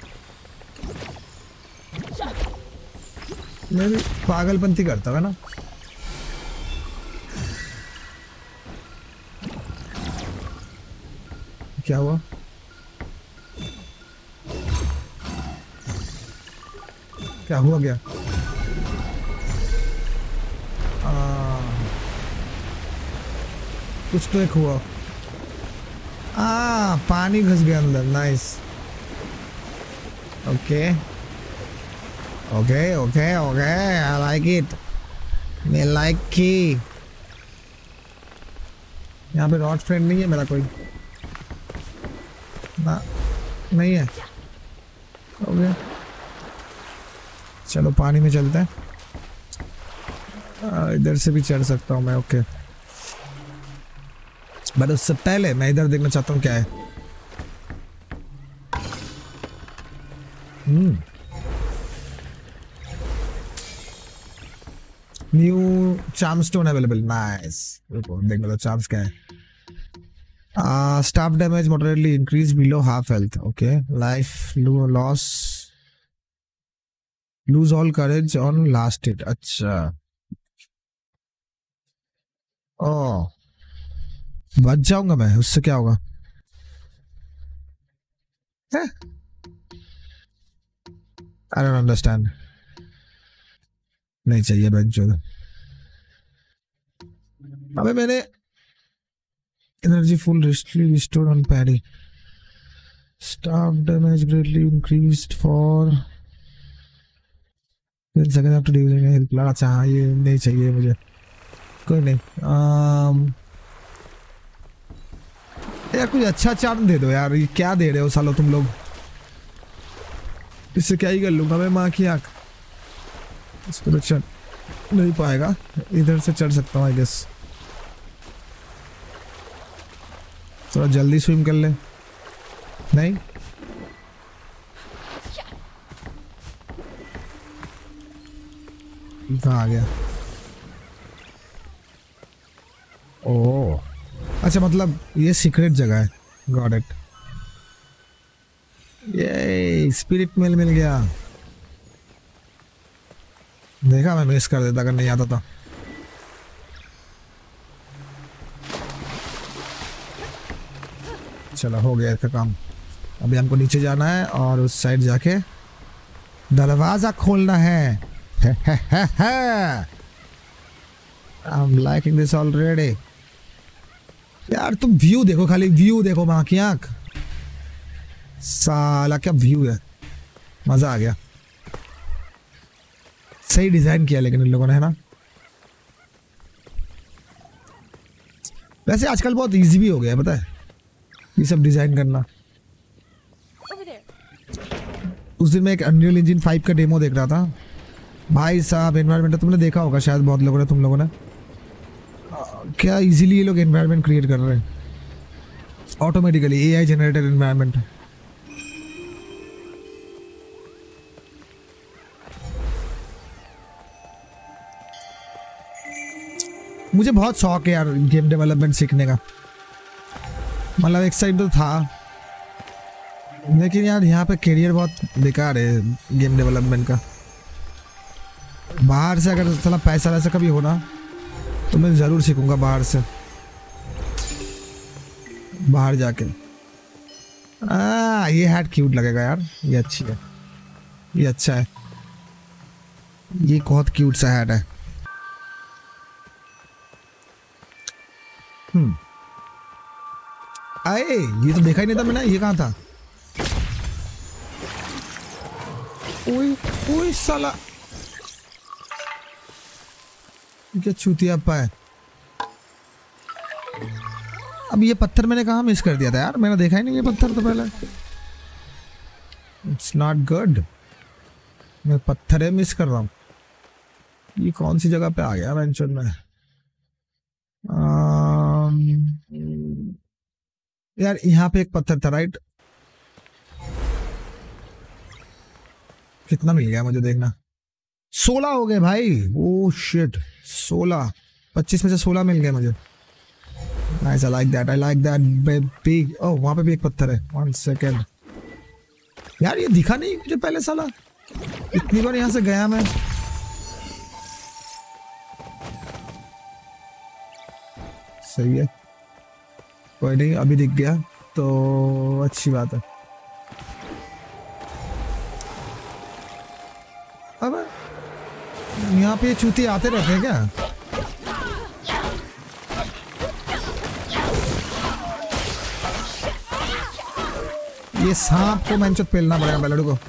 मैं भी पागलपंती करता है ना। क्या हुआ? क्या हुआ क्या? कुछ तो एक हुआ। पानी घुस गया अंदर। Nice. Okay okay okay okay, I like it. मैं लाइक की। यहाँ पे रॉड फ्रेंड नहीं है मेरा कोई ना? नहीं है। ओके चलो पानी में चलते हैं। इधर से भी चढ़ सकता हूँ मैं। ओके बट उससे पहले मैं इधर देखना चाहता हूँ क्या है। New charm stone available. Nice. देखना तो चार्म्स क्या है। Staff damage moderately increase below half health. Okay life loss, lose all courage on last hit. अच्छा ओ बच जाऊंगा मैं, उससे क्या होगा? I don't understand. नहीं चाहिए बच्चों। अबे मैंने energy full restore on parry. Staff damage greatly increased for second after using help. अच्छा हाँ ये नहीं चाहिए मुझे, कोई नहीं। यार कुछ अच्छा चार्म दे दो यार। ये क्या दे रहे हो सालो तुम लोग? इससे क्या ही कर लूंगा मैं? माँ की आंख। इस पर चढ़ नहीं पाएगा, इधर से चढ़ सकता हूँ आई गेस। थोड़ा जल्दी स्विम कर ले। नहीं कहाँ आ गया? ओह अच्छा मतलब ये सीक्रेट जगह है। Got it. ये स्पिरिट मेल मिल गया। देखा मैं मिस कर देता अगर नहीं आता था। चलो हो गया इसका काम। अभी हमको नीचे जाना है और उस साइड जाके दरवाजा खोलना है। I'm liking this already। यार तुम व्यू देखो, खाली व्यू देखो, माँ की आंख। साला क्या व्यू है, मजा आ गया। सही डिजाइन किया लेकिन इन लोगों ने, है ना। वैसे आजकल बहुत इजी भी हो गया है, पता है, ये सब डिजाइन करना। उस दिन मैं एक अनरियल इंजन 5 का डेमो देख रहा था भाई साहब। एनवायरनमेंट तुमने देखा होगा शायद, बहुत लोगों ने, तुम लोगों ने। क्या इजीली ये लोग एनवायरनमेंट क्रिएट कर रहे हैं ऑटोमेटिकली, एआई जनरेटेड एनवायरनमेंट। मुझे बहुत शौक है यार गेम डेवलपमेंट सीखने का। मतलब एक साइड तो था, लेकिन यार यहाँ पे करियर बहुत बेकार है गेम डेवलपमेंट का। बाहर से अगर थोड़ा पैसा वैसा कभी हो ना तो मैं ज़रूर सीखूंगा बाहर से, बाहर जाके। ये हैट क्यूट लगेगा यार, ये अच्छी है, ये अच्छा है, ये बहुत क्यूट सा हैट है। आए, ये तो देखा ही नहीं था मैंने, ये कहाँ था। ओए ओए साला, क्या चूतिया है। अब ये पत्थर मैंने कहाँ मिस कर दिया था यार, मैंने देखा ही नहीं ये पत्थर तो पहले। इट्स नॉट गुड, मैं पत्थर मिस कर रहा हूँ। ये कौन सी जगह पे आ गया वेंचर में। यार यहाँ पे एक पत्थर था राइट, कितना मिल गया मुझे देखना। 16 हो गए भाई, ओह शिट, 16, 25 में से 16 मिल गए मुझे। Nice, I like that baby. Oh वहां पे भी एक पत्थर है, 1 सेकेंड। यार ये दिखा नहीं मुझे पहले, साला इतनी बार यहाँ से गया मैं। सही है, कोई नहीं, अभी दिख गया तो अच्छी बात है। अब यहाँ पे चूते आते रहते हैं क्या। ये सांप को मैंने पेलना पड़ेगा पहले को।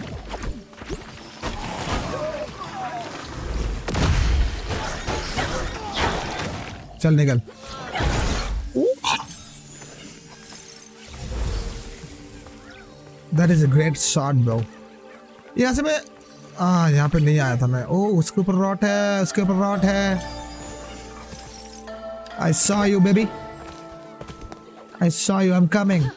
चल निकल। That is a great shot bro। यहाँ से मैं यहाँ पे नहीं आया था मैं। ओ उसके ऊपर रॉट है, उसके ऊपर रॉट है। I saw you baby, I saw you, I'm coming।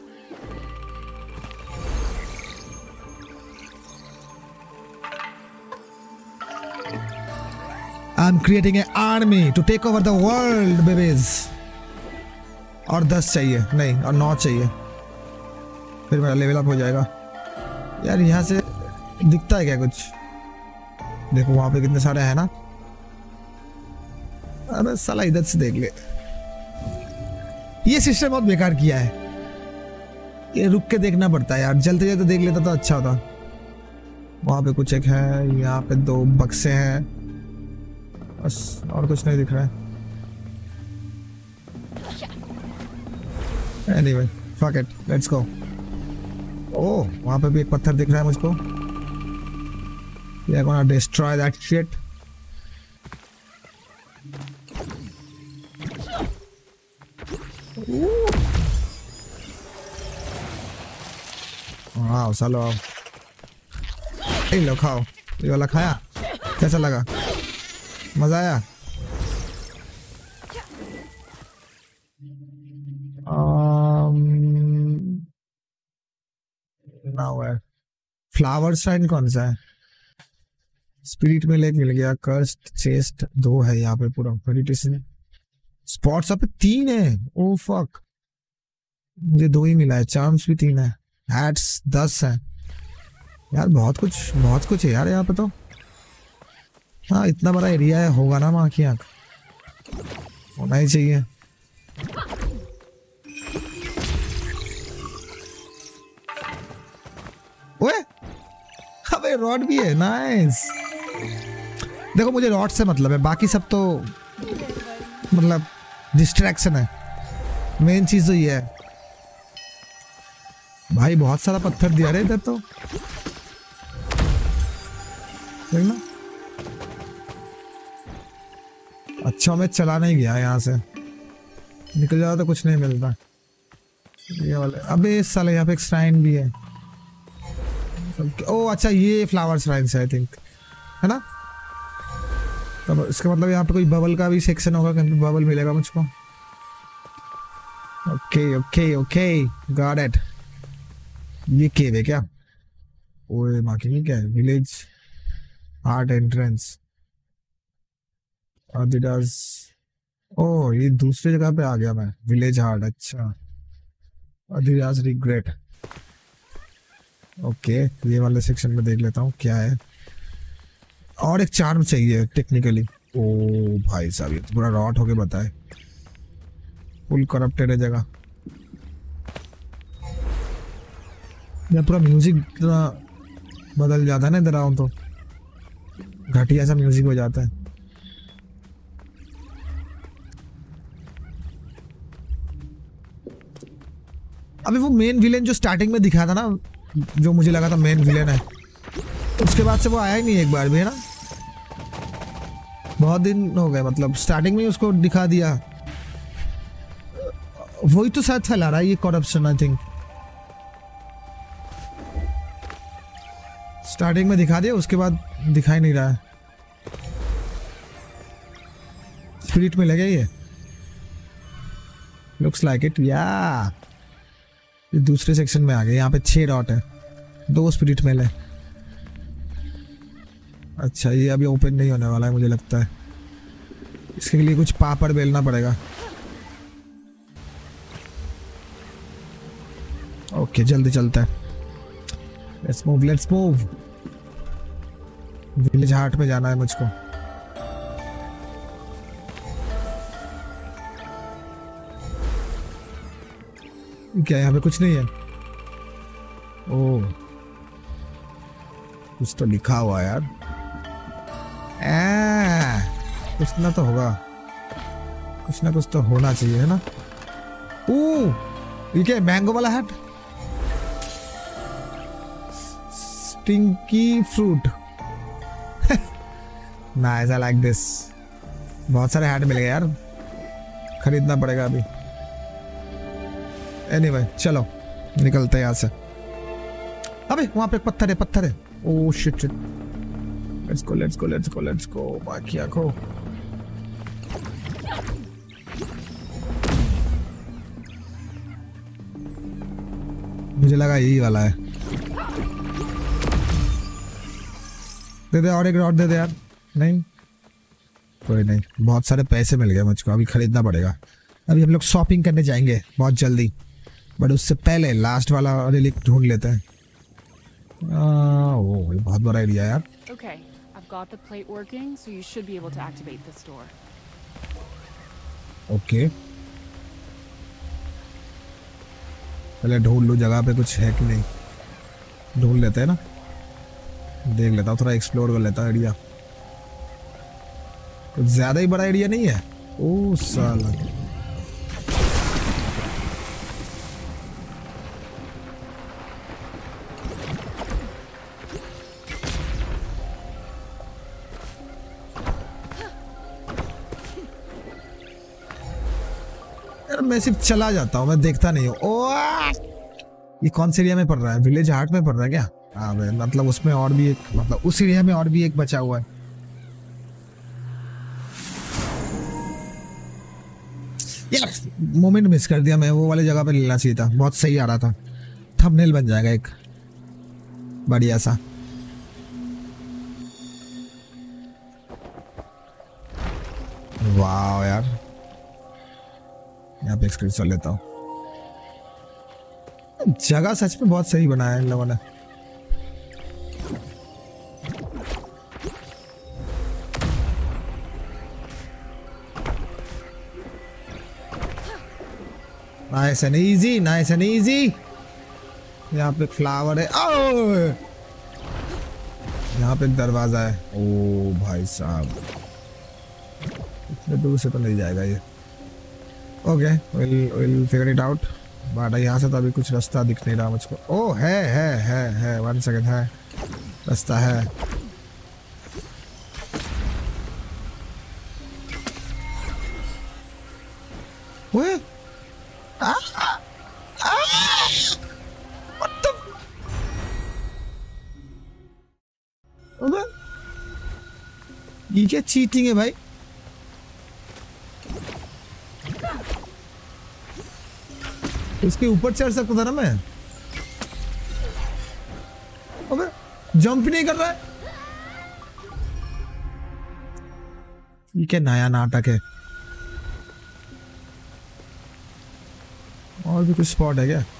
I'm creating an army to take over the world babies। और 10 चाहिए, नहीं और 9 चाहिए, फिर मेरा लेवल अप हो जाएगा। यार यहाँ से दिखता है क्या कुछ, देखो वहां पे कितने सारे हैं ना। अरे साला इधर से देख ले, ये सिस्टम बहुत बेकार किया है। ये रुक के देखना पड़ता है यार, जलते जलते देख लेता तो अच्छा होता। वहां पे कुछ एक है, यहाँ पे 2 बक्से हैं, बस और कुछ नहीं दिख रहा है। Anyway, fuck it, let's go। ओह वहां पे भी एक पत्थर दिख रहा है मुझको। We are gonna destroy that shit। वाह सालो, लो खाओ, ये वाला खाया, कैसा लगा, मजा आया। फ्लावर साइन कौन सा है। स्पिरिट में लेक मिल गया, कर्स्ट चेस्ट 2 है यहाँ पे पूरा मेडिटेशन। स्पॉट्स पे 3 है, ओ फक, मुझे 2 ही मिला है। चार्म्स भी 3 है, हैट्स 10 है। यार बहुत कुछ है यार यहाँ पे तो। हाँ इतना बड़ा एरिया है, होगा ना माँ की आँख, होना ही चाहिए। ओए अबे ये रॉड भी है, नाइस। देखो मुझे रॉड से मतलब है, बाकी सब तो मतलब डिस्ट्रैक्शन है, मेन चीज तो ये है। भाई बहुत सारा पत्थर दिया रे इधर तो, देखना। अच्छा मैं चला नहीं गया यहाँ से, निकल जाओ तो कुछ नहीं मिलता। ये वाले अबे इस साले यहाँ पे एक श्राइन भी है। ओ अच्छा ये फ्लावर श्राइन है आई थिंक, है ना? तो इसका मतलब यहाँ पे कोई बबल का भी सेक्शन होगा, कहीं बबल मिलेगा मुझको। Okay okay okay got it. ये केव है क्या? ओए माँ की क्या है? विलेज हार्ट एंट्रेंस आदिदास। ओह ये दूसरी जगह पे आ गया मैं, विलेज हार्ट। अच्छा आदिदास रिग्रेट। ओके ये वाले सेक्शन में देख लेता हूँ क्या है। और एक चार्म चाहिए टेक्निकली। ओ भाई साहब ये तो पूरा रॉट होके बताए, फुल करप्टेड है जगह। या पूरा म्यूजिक बदल जाता है ना इधर आओ तो, घटिया सा म्यूजिक हो जाता है। अभी वो मेन विलेन जो स्टार्टिंग में दिखा था ना, जो मुझे लगा था मेन विलेन है, उसके बाद से वो आया ही नहीं एक बार भी, है ना? बहुत दिन हो गए, मतलब स्टार्टिंग में ही उसको दिखा दिया। वही तो शायद फैला रहा है ये करप्शन आई थिंक। स्टार्टिंग में दिखा दिया, उसके बाद दिखाई नहीं रहा है। स्पिरिट में लगे ये, लुक्स लाइक इट। या ये दूसरे सेक्शन में आ गए। यहाँ पे 6 डॉट है, 2 स्पिरिट मेल है। अच्छा ये अभी ओपन नहीं होने वाला है मुझे लगता है, इसके लिए कुछ पापड़ बेलना पड़ेगा। ओके जल्दी चलता है, let's move let's move. Village heart में जाना है मुझको। क्या यहाँ पे कुछ नहीं है? ओह कुछ तो लिखा हुआ है यार, कुछ ना तो होगा, कुछ ना कुछ तो होना चाहिए, है ना? ओह ये क्या है? मैंगो वाला hat, stinky fruit. Nice I like this. बहुत सारे हैट मिल गए यार, खरीदना पड़ेगा अभी। एनीवे चलो निकलते हैं यहाँ से। अबे वहां पे पत्थर है, पत्थर है। Oh shit shit, let's go let's go let's go let's go. बाकी आंखों मुझे लगा यही वाला है। दे दे और एक रॉड दे दे यार। नहीं कोई नहीं, बहुत सारे पैसे मिल गए मुझको, अभी खरीदना पड़ेगा। अभी हम लोग शॉपिंग करने जाएंगे बहुत जल्दी, बट उससे पहले लास्ट वाला रिलीक ढूंढ लेते हैं। ओह ये बहुत बड़ा एरिया यार। Okay, I've got the plate working, so you should be able to activate this door. Okay पहले ढूंढ लूँ जगह पे कुछ है कि नहीं, ढूंढ लेते हैं ना, देख लेता हूँ, थोड़ा एक्सप्लोर कर लेता हूँ एरिया। कुछ ज्यादा ही बड़ा एरिया नहीं है। ओह साला यार, मैं सिर्फ चला जाता हूँ, मैं देखता नहीं हूँ। ओह ये कौन से एरिया में पड़ रहा है? विलेज हार्ट में पड़ रहा है क्या? हाँ मतलब उसमें और भी एक, मतलब उस एरिया में और भी एक बचा हुआ है। यार मोमेंट मिस कर दिया मैं, वो वाली जगह पे लेना चाहिए था, बहुत सही आ रहा था। थंबनेल बन जाएगा एक बढ़िया सा। वाह यार, यहाँ पे स्क्रीनशॉट लेता हूँ। जगह सच में बहुत सही बनाया है इन लोगों ने। Nice and easy, nice and easy. यहाँ पे फ्लावर है। यहाँ पे एक दरवाजा है। ओ भाई साहब, इतने दूर से तो नहीं जाएगा ये। Okay, will figure it out. But यहाँ से तो अभी कुछ रास्ता दिख नहीं रहा मुझको। ओ है 1 सेकंड, है रास्ता है। ओए ये क्या चीटिंग है भाई? इसके ऊपर चढ़ सकता था ना मैं। अबे जंप नहीं कर रहा है। ये क्या नया नाटक है? और भी कुछ स्पॉट है क्या?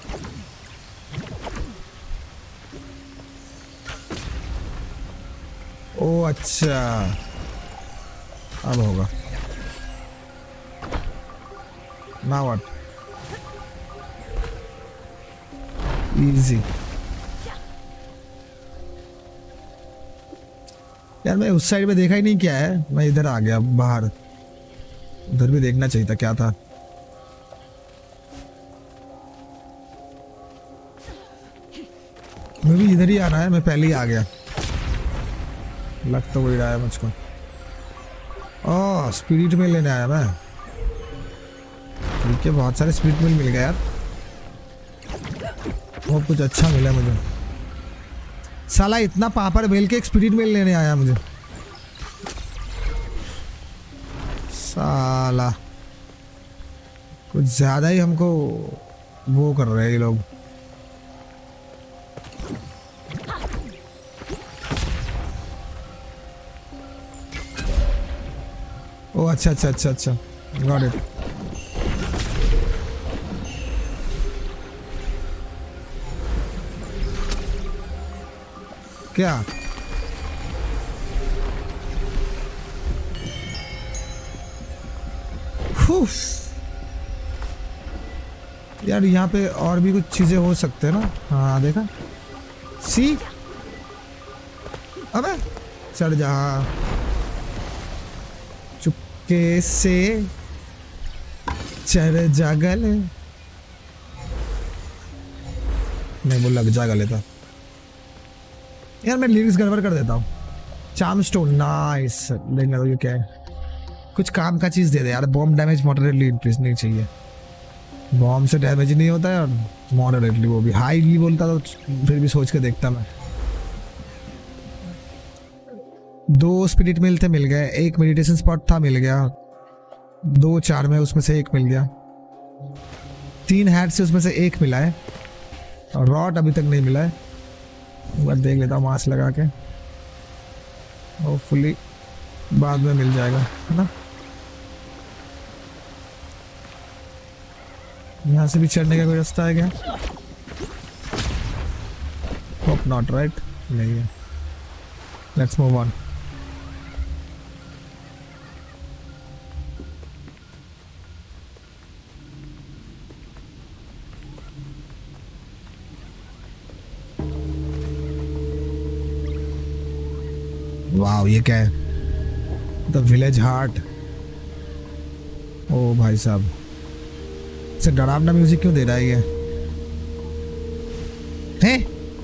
ओ अच्छा, अब होगा ना। व्हाट इजी यार, मैं उस साइड में देखा ही नहीं क्या है। मैं इधर आ गया बाहर, उधर भी देखना चाहिए था क्या था। मैं भी इधर ही आना है, मैं पहले ही आ गया। लग तो वही रहा है मुझको। ओह स्पिरिट मिल लेने आया मैं। ठीक है, बहुत सारे स्पिरिट मिल गए यार। वो कुछ अच्छा मिला मुझे। साला इतना पापड़ बेल के एक स्पिरिट मिल लेने आया मुझे। साला कुछ ज्यादा ही हमको वो कर रहे हैं ये लोग। ओ अच्छा, गॉट इट। क्या यार, यहाँ पे और भी कुछ चीजें हो सकते हैं ना। हाँ देखा, सी अबे चढ़ जा चुपके से, चढ़ जा गले। नहीं वो लग जा गले था यार। मैं लिरिक्स गड़बड़ कर देता हूँ। Charm stone nice. लेकिन ये क्या है? कुछ काम का चीज दे दे यार। बॉम्ब डैमेज मॉडरेटली इंक्रीज नहीं चाहिए। बॉम्ब से डैमेज नहीं होता है और मॉडरेटली, वो भी हाईली बोलता तो फिर भी सोच के देखता मैं। 2 स्पिरिट मिल थे, मिल गए। 1 मेडिटेशन स्पॉट था, मिल गया। 2 4 में उसमें से 1 मिल गया। 3 हैट से उसमें से 1 मिला है। और रॉड अभी तक नहीं मिला है। एक बार देख लेता हूँ मास्क लगा के। होपफुली बाद में मिल जाएगा, है ना। यहाँ से भी चढ़ने का कोई रास्ता है क्या? Hope not, right? नहीं है। Let's move on. वाओ ये क्या है? The village heart. ओ भाई साहब, इसे डरावना म्यूजिक क्यों दे रहा है ये? हैं?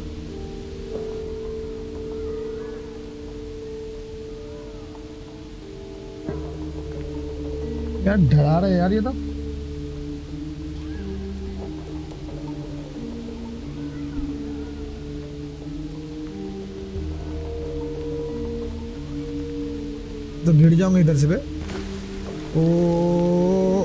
यार डरा रहा है यार ये तो। गिर जाऊंगा इधर से बे। ओ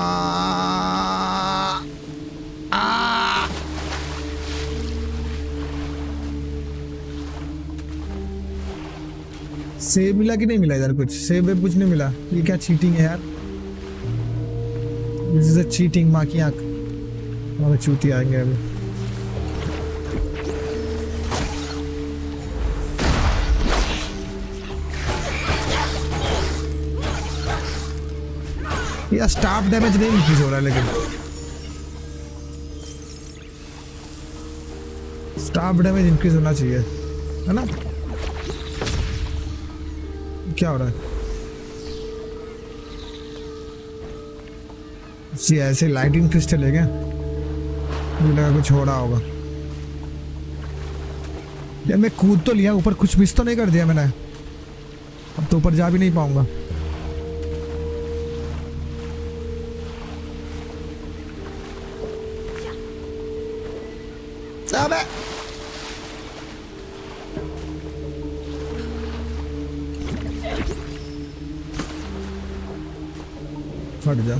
सेब मिला कि नहीं मिला? इधर कुछ सेब वेब कुछ नहीं मिला। ये क्या चीटिंग है यार? This is a cheating. माँ की आंख, हमारे चूती आएंगे अभी। या स्टाफ डैमेज नहीं इंक्रीज हो रहा है, लेकिन स्टाफ डैमेज इंक्रीज होना चाहिए, है ना। क्या हो रहा है? जी ऐसे लाइटिंग क्रिस्टल है क्या? मुझे लगा कुछ हो रहा होगा यार। मैं कूद तो लिया ऊपर, कुछ मिस तो नहीं कर दिया मैंने? अब तो ऊपर जा भी नहीं पाऊंगा। अबे फट जा।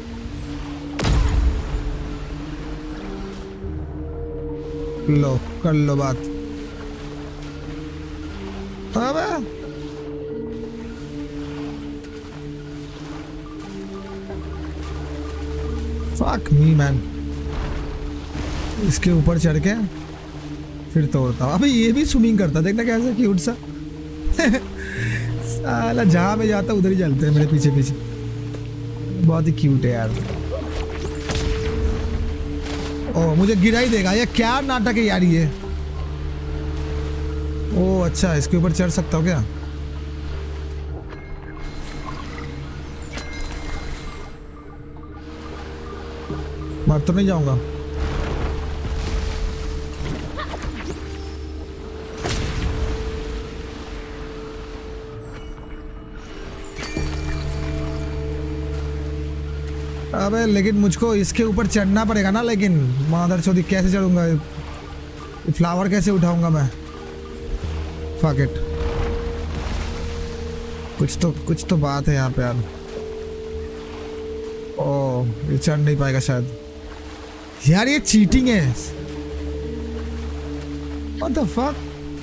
लो कर लो बात। अबे फक मी मैन। इसके ऊपर चढ़ के फिर तोड़ता हूँ। अबे ये भी स्विमिंग करता, देखना कैसा क्यूट सा। साला जहाँ मैं जाता उधर ही चलते हैं मेरे पीछे पीछे। बहुत ही क्यूट है यार। ओ मुझे गिरा ही देगा, ये क्या नाटक है यार ये। ओ अच्छा, इसके ऊपर चढ़ सकता हूँ क्या? मर तो नहीं जाऊंगा? अबे लेकिन मुझको इसके ऊपर चढ़ना पड़ेगा ना। लेकिन मादर चौधरी कैसे चढ़ूंगा? फ्लावर कैसे उठाऊंगा मैं? Fuck it. कुछ तो बात है यहाँ पे यार। ओह ये चढ़ नहीं पाएगा शायद। यार ये चीटिंग है। What the fuck?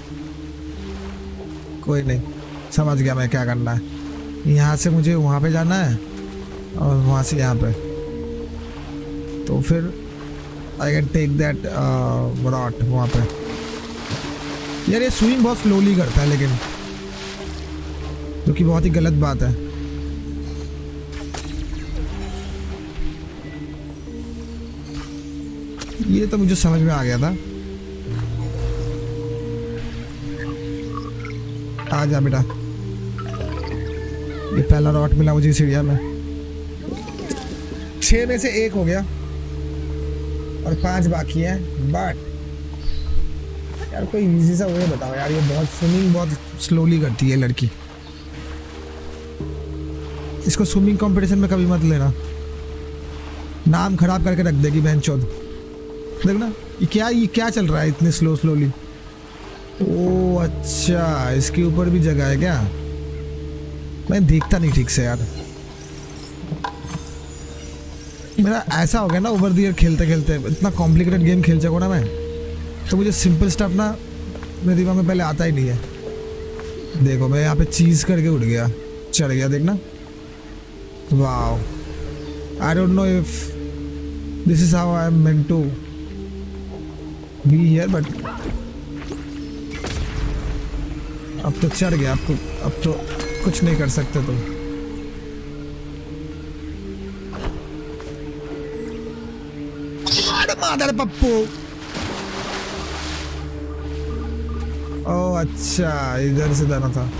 कोई नहीं, समझ गया मैं क्या करना है। यहाँ से मुझे वहाँ पे जाना है और वहाँ से यहाँ पे। तो फिर I can take that rot वहाँ पे। यार ये स्विंग बहुत स्लोली करता है लेकिन, जो कि बहुत ही गलत बात है। ये तो मुझे समझ में आ गया था। आ जा बेटा। ये पहला रॉट मिला मुझे सीढ़िया में। 6 में से 1 हो गया और 5 बाकी है। बट यार कोई इजी सा वे बताओ यार। ये बहुत स्विमिंग बहुत स्लोली करती है लड़की। इसको स्विमिंग कंपटीशन में कभी मत लेना, नाम खराब करके रख देगी बहनचोद। देखना ये क्या चल रहा है इतने स्लोली। ओ अच्छा, इसके ऊपर भी जगह है क्या? मैं देखता नहीं ठीक से यार। मेरा ऐसा हो गया ना ओवर द ईयर खेलते खेलते, इतना कॉम्प्लिकेटेड गेम खेल चुका ना मैं, तो मुझे सिंपल स्टफ ना मेरे दिमाग में पहले आता ही नहीं है। देखो मैं यहाँ पे चीज करके उठ गया, चढ़ गया, देखना। Wow, I don't know if this is how I am meant to be here, but अब तो चढ़ गया। अब तो कुछ नहीं कर सकते तुम। मादर पप्पू। ओह अच्छा, इधर से जाना था।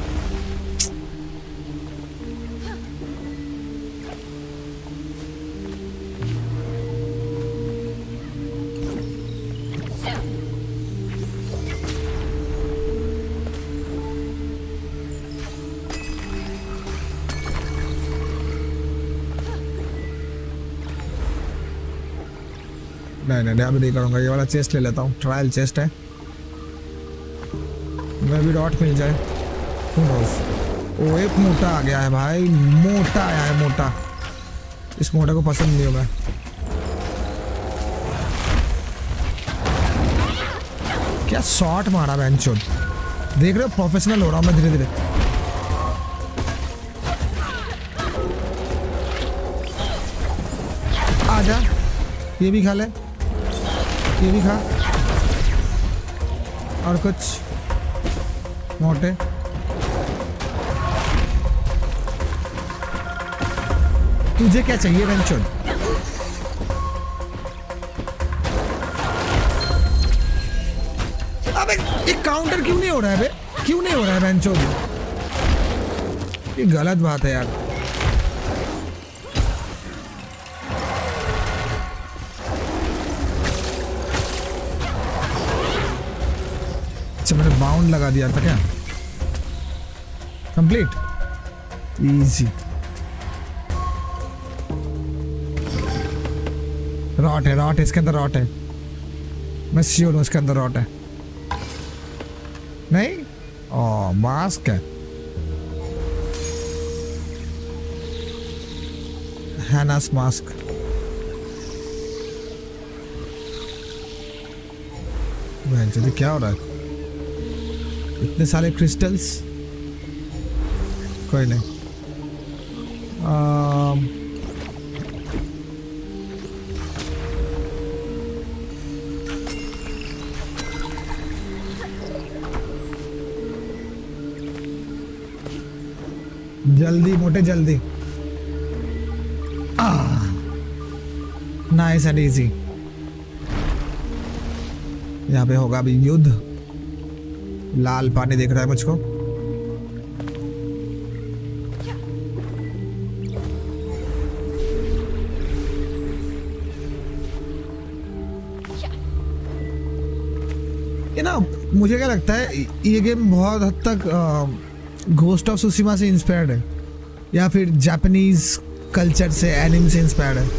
नहीं अभी नहीं करूँगा। ये वाला चेस्ट ले लेता हूँ, ट्रायल चेस्ट है। मैं भी डॉट मिल जाए। ओ एक मोटा आ गया है भाई, मोटा आया है मोटा। इस मोटा को पसंद नहीं हो मैं। क्या शॉट मारा बेंचोद, देख रहे हो? प्रोफेशनल हो रहा हूँ मैं धीरे धीरे। आजा, ये भी खा ले, ये भी खा। और कुछ मोटे। तुझे क्या चाहिए बेंचोद? अबे ये काउंटर क्यों नहीं हो रहा है बे? क्यों नहीं हो रहा है बेंचोद? ये गलत बात है यार। अच्छा मैंने बाउंड लगा दिया था क्या? Complete easy. रॉट है, रॉट है इसके अंदर, रॉट है। मैं श्योर हूँ इसके अंदर रॉट है। नहीं, ओ मास्क है। हैनास मास्क। जल्दी क्या हो रहा है? इतने सारे क्रिस्टल्स। कोई नहीं। जल्दी मोटे जल्दी। Nice and easy. यहाँ पे होगा अभी युद्ध। लाल पानी दिख रहा है मुझको। ये ना मुझे क्या लगता है ये गेम बहुत हद तक घोस्ट ऑफ सुशिमा से इंस्पायर्ड है या फिर जापानीज कल्चर से, एनिमे से इंस्पायर्ड है,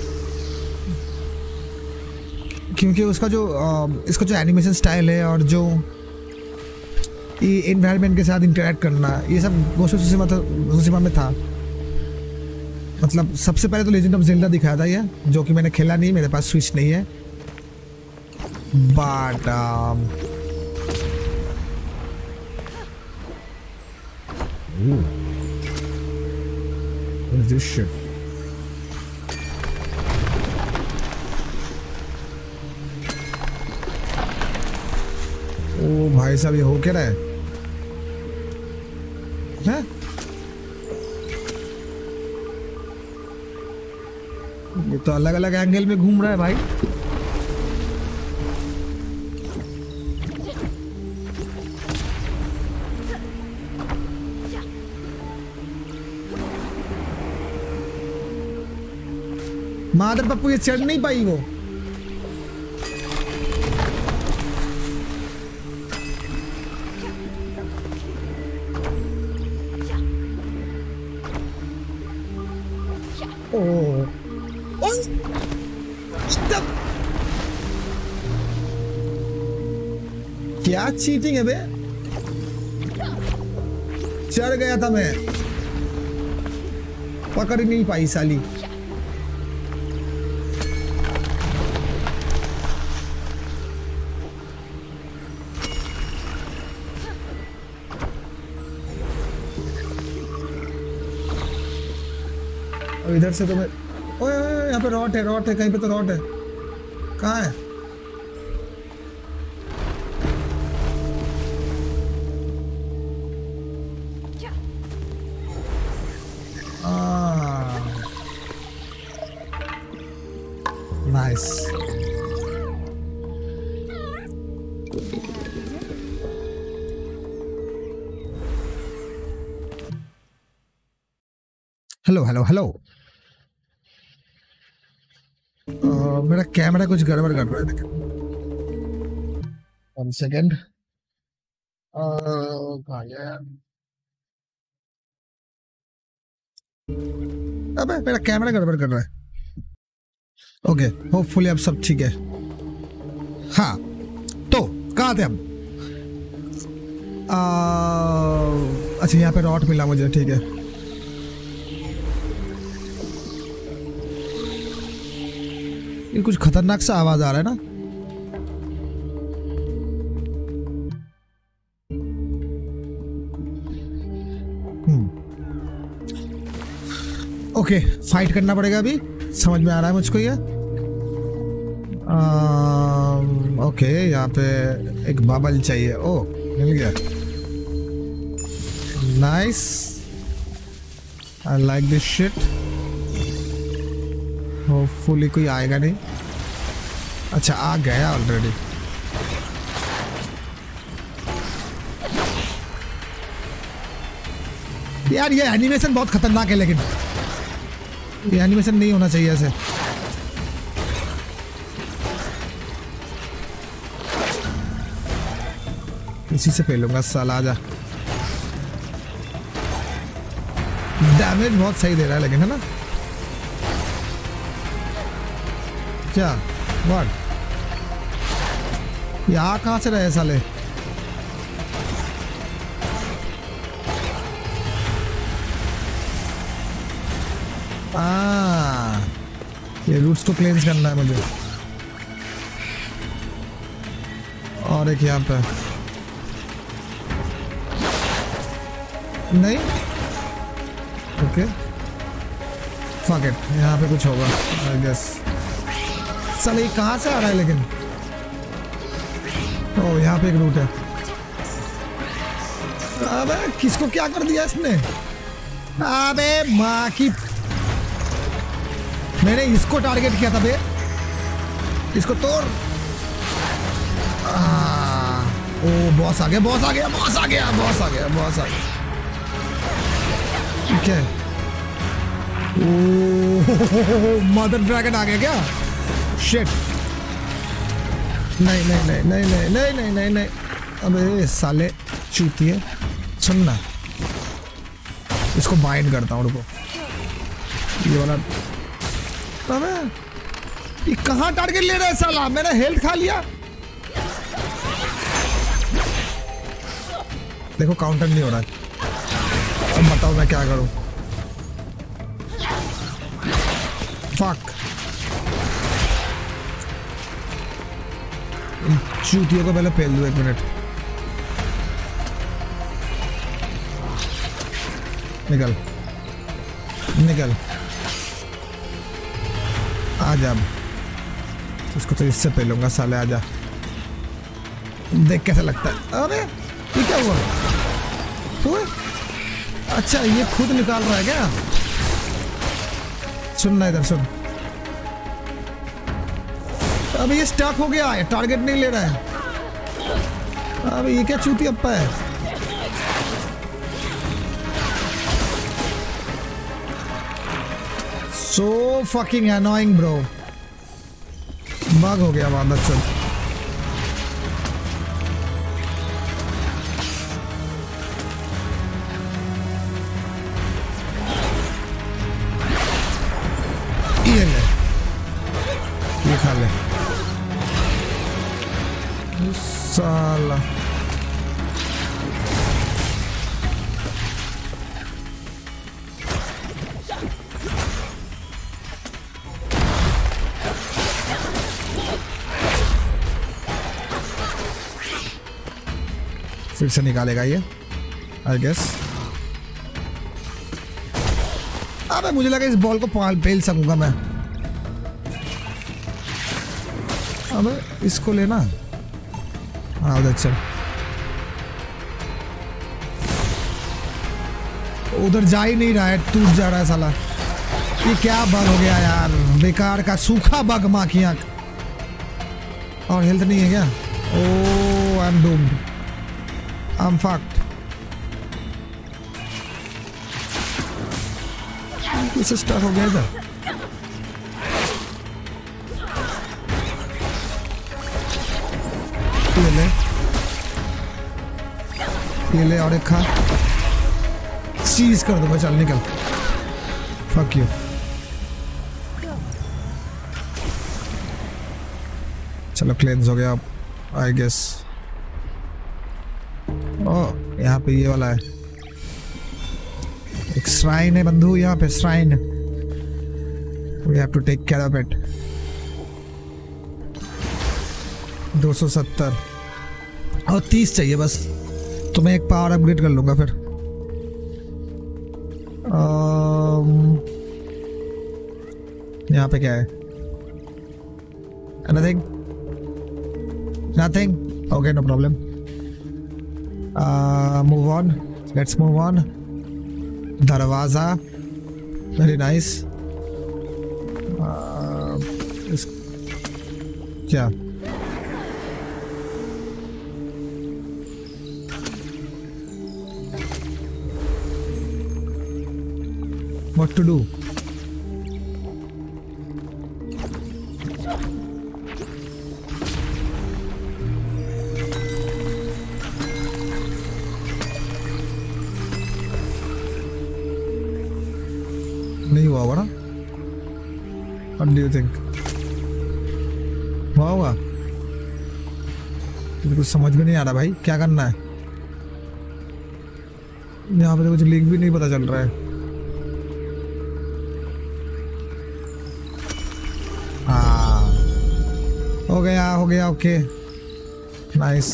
क्योंकि उसका जो इसका जो एनिमेशन स्टाइल है और जो ये एनवायरनमेंट के साथ इंटरेक्ट करना, ये सब घोस्ट ऑफ सुशिमा में था। मतलब सबसे पहले तो लेजेंड ऑफ ज़ेल्डा दिखाया था ये, जो कि मैंने खेला नहीं, मेरे पास स्विच नहीं है। But what is this shit? ओ भाई साहब, ये हो क्या रहा है? हैं? ये तो अलग अलग एंगल में घूम रहा है भाई। मादर पप्पू ये चढ़ नहीं पाई वो। क्या चीटिंग है बे? चढ़ गया था मैं, पकड़ ही नहीं पाई साली। और इधर से तो मैं, ओए यहाँ पे रॉट है, रॉट है कहीं पे, तो रॉट है। कहाँ है? नाइस। Hello hello hello. मेरा कैमरा कुछ गड़बड़ कर रहा है। 1 सेकेंड। कहाँ गया यार? अबे मेरा कैमरा गड़बड़ कर रहा है। ओके, होपफुली अब सब ठीक है। हाँ, तो कहाँ थे हम? अच्छा यहाँ पे रॉट मिला मुझे, ठीक है। ये कुछ खतरनाक सा आवाज आ रहा है ना। ओके, फाइट करना पड़ेगा अभी, समझ में आ रहा है मुझको ये। ओके, यहाँ पे एक बबल चाहिए। ओ मिल गया, nice. I like this shit. Hopefully कोई आएगा नहीं। अच्छा आ गया ऑलरेडी। यार ये एनिमेशन बहुत खतरनाक है, लेकिन ये एनिमेशन नहीं होना चाहिए ऐसे। इसी से फेलूंगा साला, आजा। डैमेज बहुत सही दे रहा है लेकिन, है ना? क्या व्हाट? यहाँ कहाँ से रहे साले? ये रूट्स को क्लेंस करना है मुझे। और एक यहाँ पे नहीं, ओके फक इट, यहाँ पे कुछ होगा आई गेस। साले ये कहाँ से आ रहा है लेकिन? ओह यहाँ पे एक रूट है। अबे किसको क्या कर दिया इसने? अबे माँ की, मैंने इसको टारगेट किया था बे, इसको तोड़। ओ बॉस आ गया, बॉस आ गया, बॉस आ गया, बॉस आ गया, बॉस आ गया। ठीक है। ओ मदर ड्रैगन आ गया क्या? शिट। नहीं नहीं नहीं नहीं नहीं नहीं नहीं नहीं नहीं। अबे साले चूतिए, सुनना, इसको बाइंड करता हूँ, रुको। ये वाला, अबे ये कहाँ टारगेट ले रहा है साला? मैंने हेल्थ खा लिया। देखो काउंटर नहीं हो रहा है। अब बताओ मैं क्या करूं? फक, चूतियों को पहले फेल दो। 1 मिनट, निकल निकल, आजा। उसको तो इससे पहलूंगा साले, आजा। देख कैसा लगता है। अरे ये क्या हुआ? अच्छा ये खुद निकाल रहा है क्या? सुनना इधर सुन। अब ये स्टक हो गया है, टारगेट नहीं ले रहा है। अब ये क्या चूती अप्पा है? So fucking annoying bro। Bug हो गया वहां बच्चों। ये ले, ये खा ले साला। फिर से निकालेगा ये आई गेस। अबे मुझे लगा इस बॉल को पेल सकूंगा मैं। अबे इसको लेना। हाँ उधर चल, उधर जा ही नहीं रहा है, टूट जा रहा है साला। ये क्या बग हो गया यार, बेकार का सूखा बग, माँ की आंख। और हेल्थ नहीं है क्या? Oh I am doomed, I'm fucked। इसे स्टक हो गया इधर। ये ले और एक खा, चीज कर दूंगा। चल निकल, fuck you। चलो क्लेंस हो गया अब आई गेस। ओह यहाँ पे ये वाला है, एक श्राइन है बंधु यहाँ पे, shrine. We have to take care of it। 270 और 30 चाहिए बस, तो मैं एक पावर अपग्रेड कर लूंगा फिर। यहाँ पे क्या है? Nothing? Nothing? Okay, no problem। Move on, let's move on। दरवाजा, very nice। क्या What to do? नहीं हुआ होगा ना? What do you think? हुआ होगा? मुझे कुछ समझ में नहीं आ रहा भाई, क्या करना है? यहाँ पे तो कुछ लिंक भी नहीं पता चल रहा है। हाँ, हो गया, ओके, नाइस।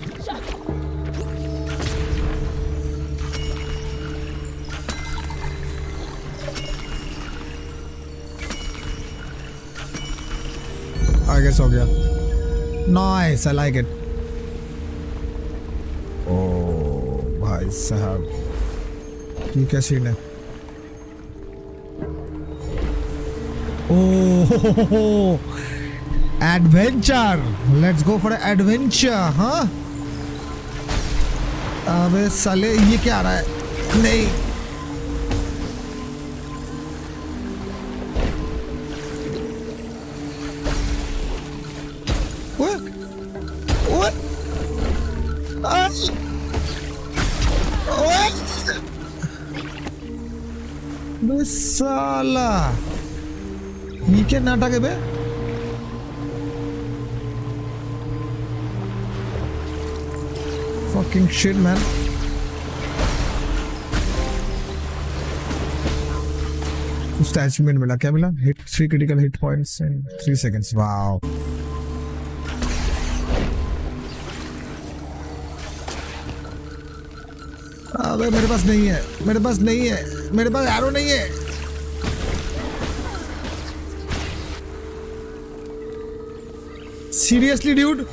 I guess हो गया। Nice, I like it। ओ भाई साहब, ये क्या सीन है? Oh, adventure! Let's go for adventure, हाँ? अबे साले ये क्या आ रहा है? नहीं। बे साला, ये क्या नाटक है बे? Fucking shit, man. कुछ अचीवमेंट मिला, क्या मिला? Hit 3 critical hit points in 3 seconds. Wow. अबे मेरे पास नहीं है, मेरे पास एरो नहीं है। Seriously dude?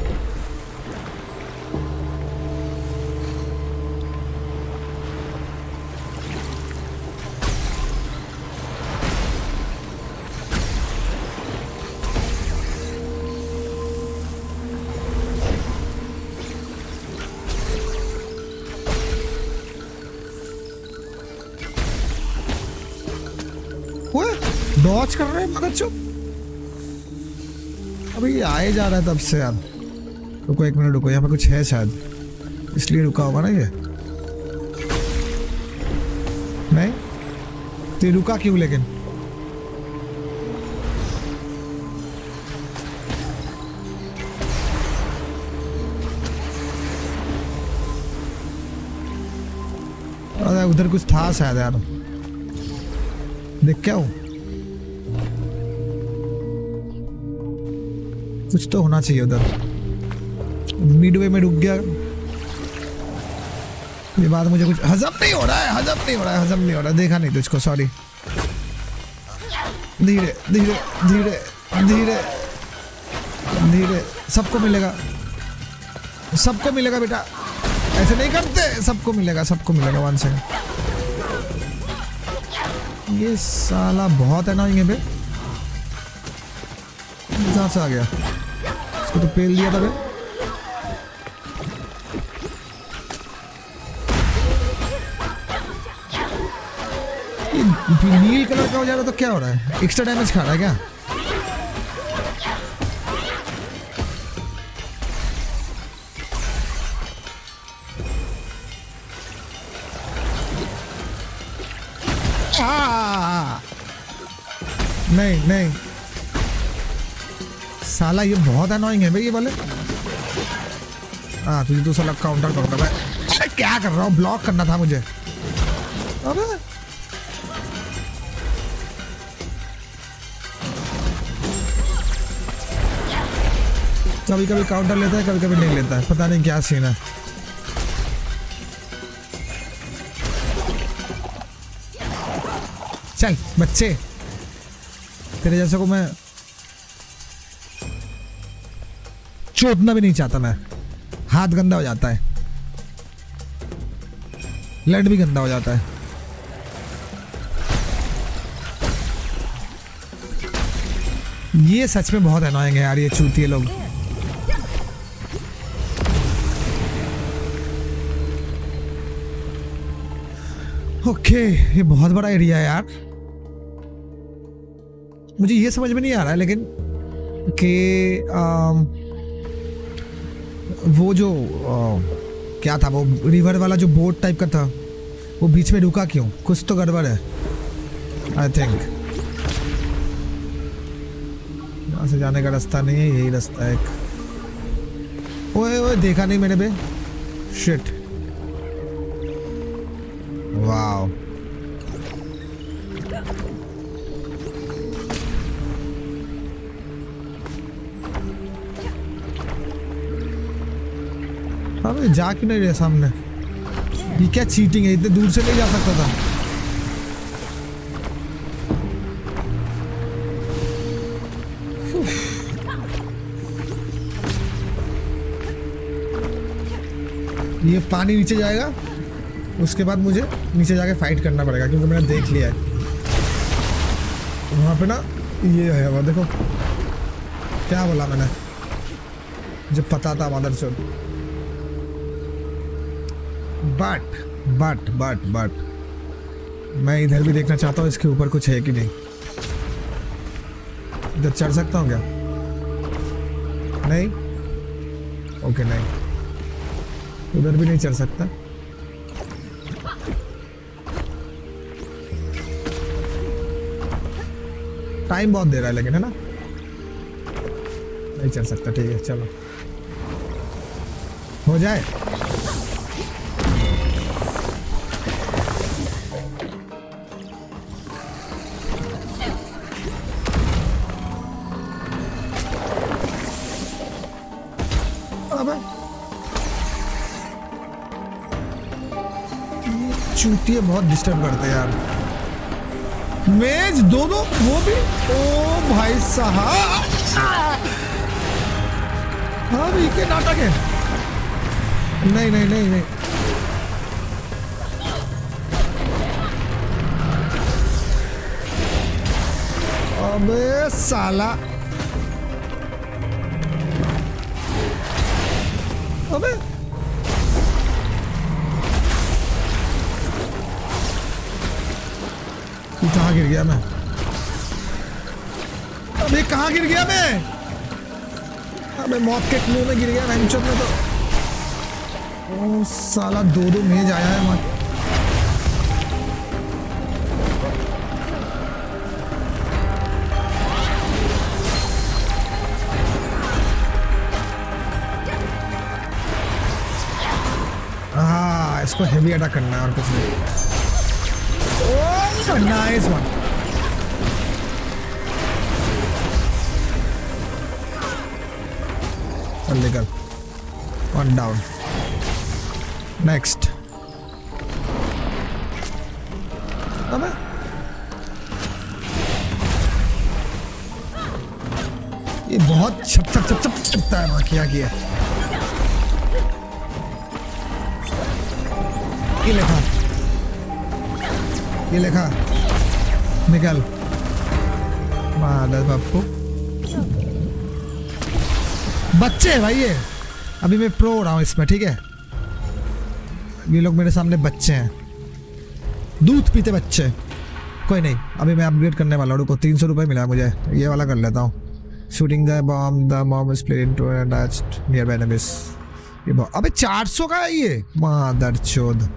डॉच कर रहे हैं मगर चुप। अभी ये आए जा रहा है तब से यार। रुको 1 मिनट रुको, यहाँ पे कुछ है शायद, इसलिए रुका होगा ना ये। नहीं तो ये रुका क्यों लेकिन? अरे उधर कुछ था शायद यार, देख क्या हूँ, कुछ तो होना चाहिए उधर। मिडवे में रुक गया। ये बात मुझे कुछ हजम नहीं हो रहा है। देखा नहीं तुझको, सॉरी। धीरे धीरे धीरे धीरे धीरे, सबको मिलेगा बेटा, ऐसे नहीं करते। सबको मिलेगा 1 सेकंड। ये साला बहुत अनोइंग है बे। कहाँ से आ गया? इसको तो पेल दिया था बे। ये नील कलर का हो जा रहा है तो क्या हो रहा है? एक्स्ट्रा डैमेज खा रहा है क्या? नहीं साला ये बहुत अनोइंग है भाई ये वाले। हाँ तुझे तो साला काउंटर करूंगा मैं। अरे क्या कर रहा हूँ? ब्लॉक करना था मुझे। अबे कभी कभी काउंटर लेता है, कभी कभी नहीं लेता है, पता नहीं क्या सीन है। चल बच्चे, तेरे जैसे को मैं चोटना भी नहीं चाहता। मैं हाथ गंदा हो जाता है, ब्लड भी गंदा हो जाता है। ये सच में बहुत अनोइंग है यार, ये चूतिए लोग। ओके ये बहुत बड़ा एरिया है यार। मुझे ये समझ में नहीं आ रहा है लेकिन कि वो जो क्या था वो रिवर वाला जो बोट टाइप का था वो बीच में रुका क्यों? कुछ तो गड़बड़ है आई थिंक। यहाँ से जाने का रास्ता नहीं है, यही रास्ता है एक। ओए ओए देखा नहीं मैंने बे, शिट। वाओ अबे जा क्यों नहीं रहे सामने? ये क्या चीटिंग है, इतने दूर से नहीं जा सकता था। ये पानी नीचे जाएगा, उसके बाद मुझे नीचे जाके फाइट करना पड़ेगा क्योंकि मैंने देख लिया है वहाँ पे ना ये है। वो देखो क्या बोला मैंने, जब पता था मदर चोद। बट मैं इधर भी देखना चाहता हूँ इसके ऊपर कुछ है कि नहीं। इधर चढ़ सकता हूँ क्या? नहीं, ओके नहीं, उधर भी नहीं चढ़ सकता। टाइम बहुत दे रहा है लेकिन, है ना? नहीं चढ़ सकता, ठीक है चलो हो जाए। चूतिए बहुत डिस्टर्ब करते हैं यार। मेज दोनों वो भी, ओ भाई साहब, हाँ भी के नाटक है। नहीं नहीं नहीं नहीं, अबे साला, अबे कहाँ गिर गया मैं? अबे कहाँ गिर गया मैं? अबे मौत के कुएं में गिर गया वेंचर में तो। ओ साला दो मेज आया है मत। हाँ इसको हेवी अटैक करना है और कुछ नहीं। Nice one. चल निकल, वन डाउन, नेक्स्ट। अबे ये बहुत छप छप छप छप करता है। क्या किया? ये लिखा निकल मादर बापू। बच्चे भाई ये, अभी मैं प्रो हो रहा हूँ इसमें, ठीक है? ये लोग मेरे सामने बच्चे हैं, दूध पीते बच्चे। कोई नहीं, अभी मैं अपग्रेड करने वाला हूँ। रुको 300 रुपये मिला मुझे, ये वाला कर लेता हूँ। Shooting the bomb is played into an attached nearby enemies. ये अबे 400 का है ये, मादर चोद।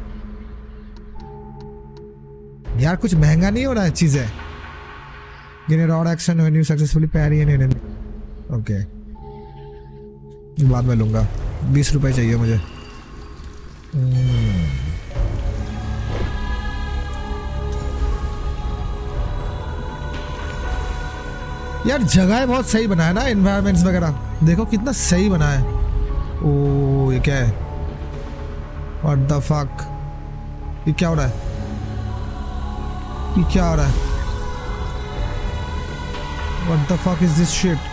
यार कुछ महंगा नहीं हो रहा है चीजें। Gain rot action when you successfully parry an enemy. Okay बाद में लूंगा, 20 रुपए चाहिए मुझे। यार जगह बहुत सही बना है ना, एनवायरमेंट्स वगैरह देखो कितना सही बना है। ओ ये क्या है? व्हाट द फक, ये क्या हो रहा है? ये क्या हो रहा है? What the fuck is this shit?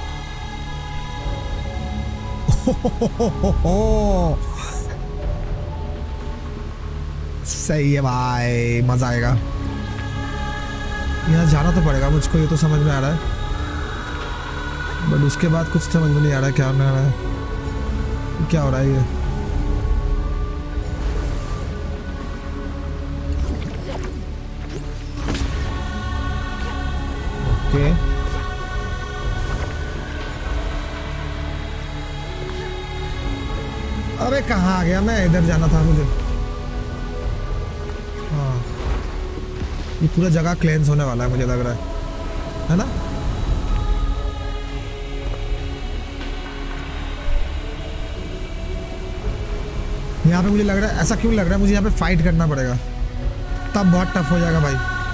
सही है भाई, मजा आएगा। यहाँ जाना तो पड़ेगा मुझको, ये तो समझ में आ रहा है, बट उसके बाद कुछ समझ में नहीं आ रहा है क्या होने वाला है। क्या हो रहा है ये? ओके अबे कहाँ आ गया मैं? इधर जाना था मुझे। हाँ ये पूरा जगह क्लेंस होने वाला है मुझे लग रहा है ना? यहाँ पे मुझे लग रहा है, ऐसा क्यों लग रहा है मुझे यहाँ पे फाइट करना पड़ेगा, तब बहुत टफ हो जाएगा भाई।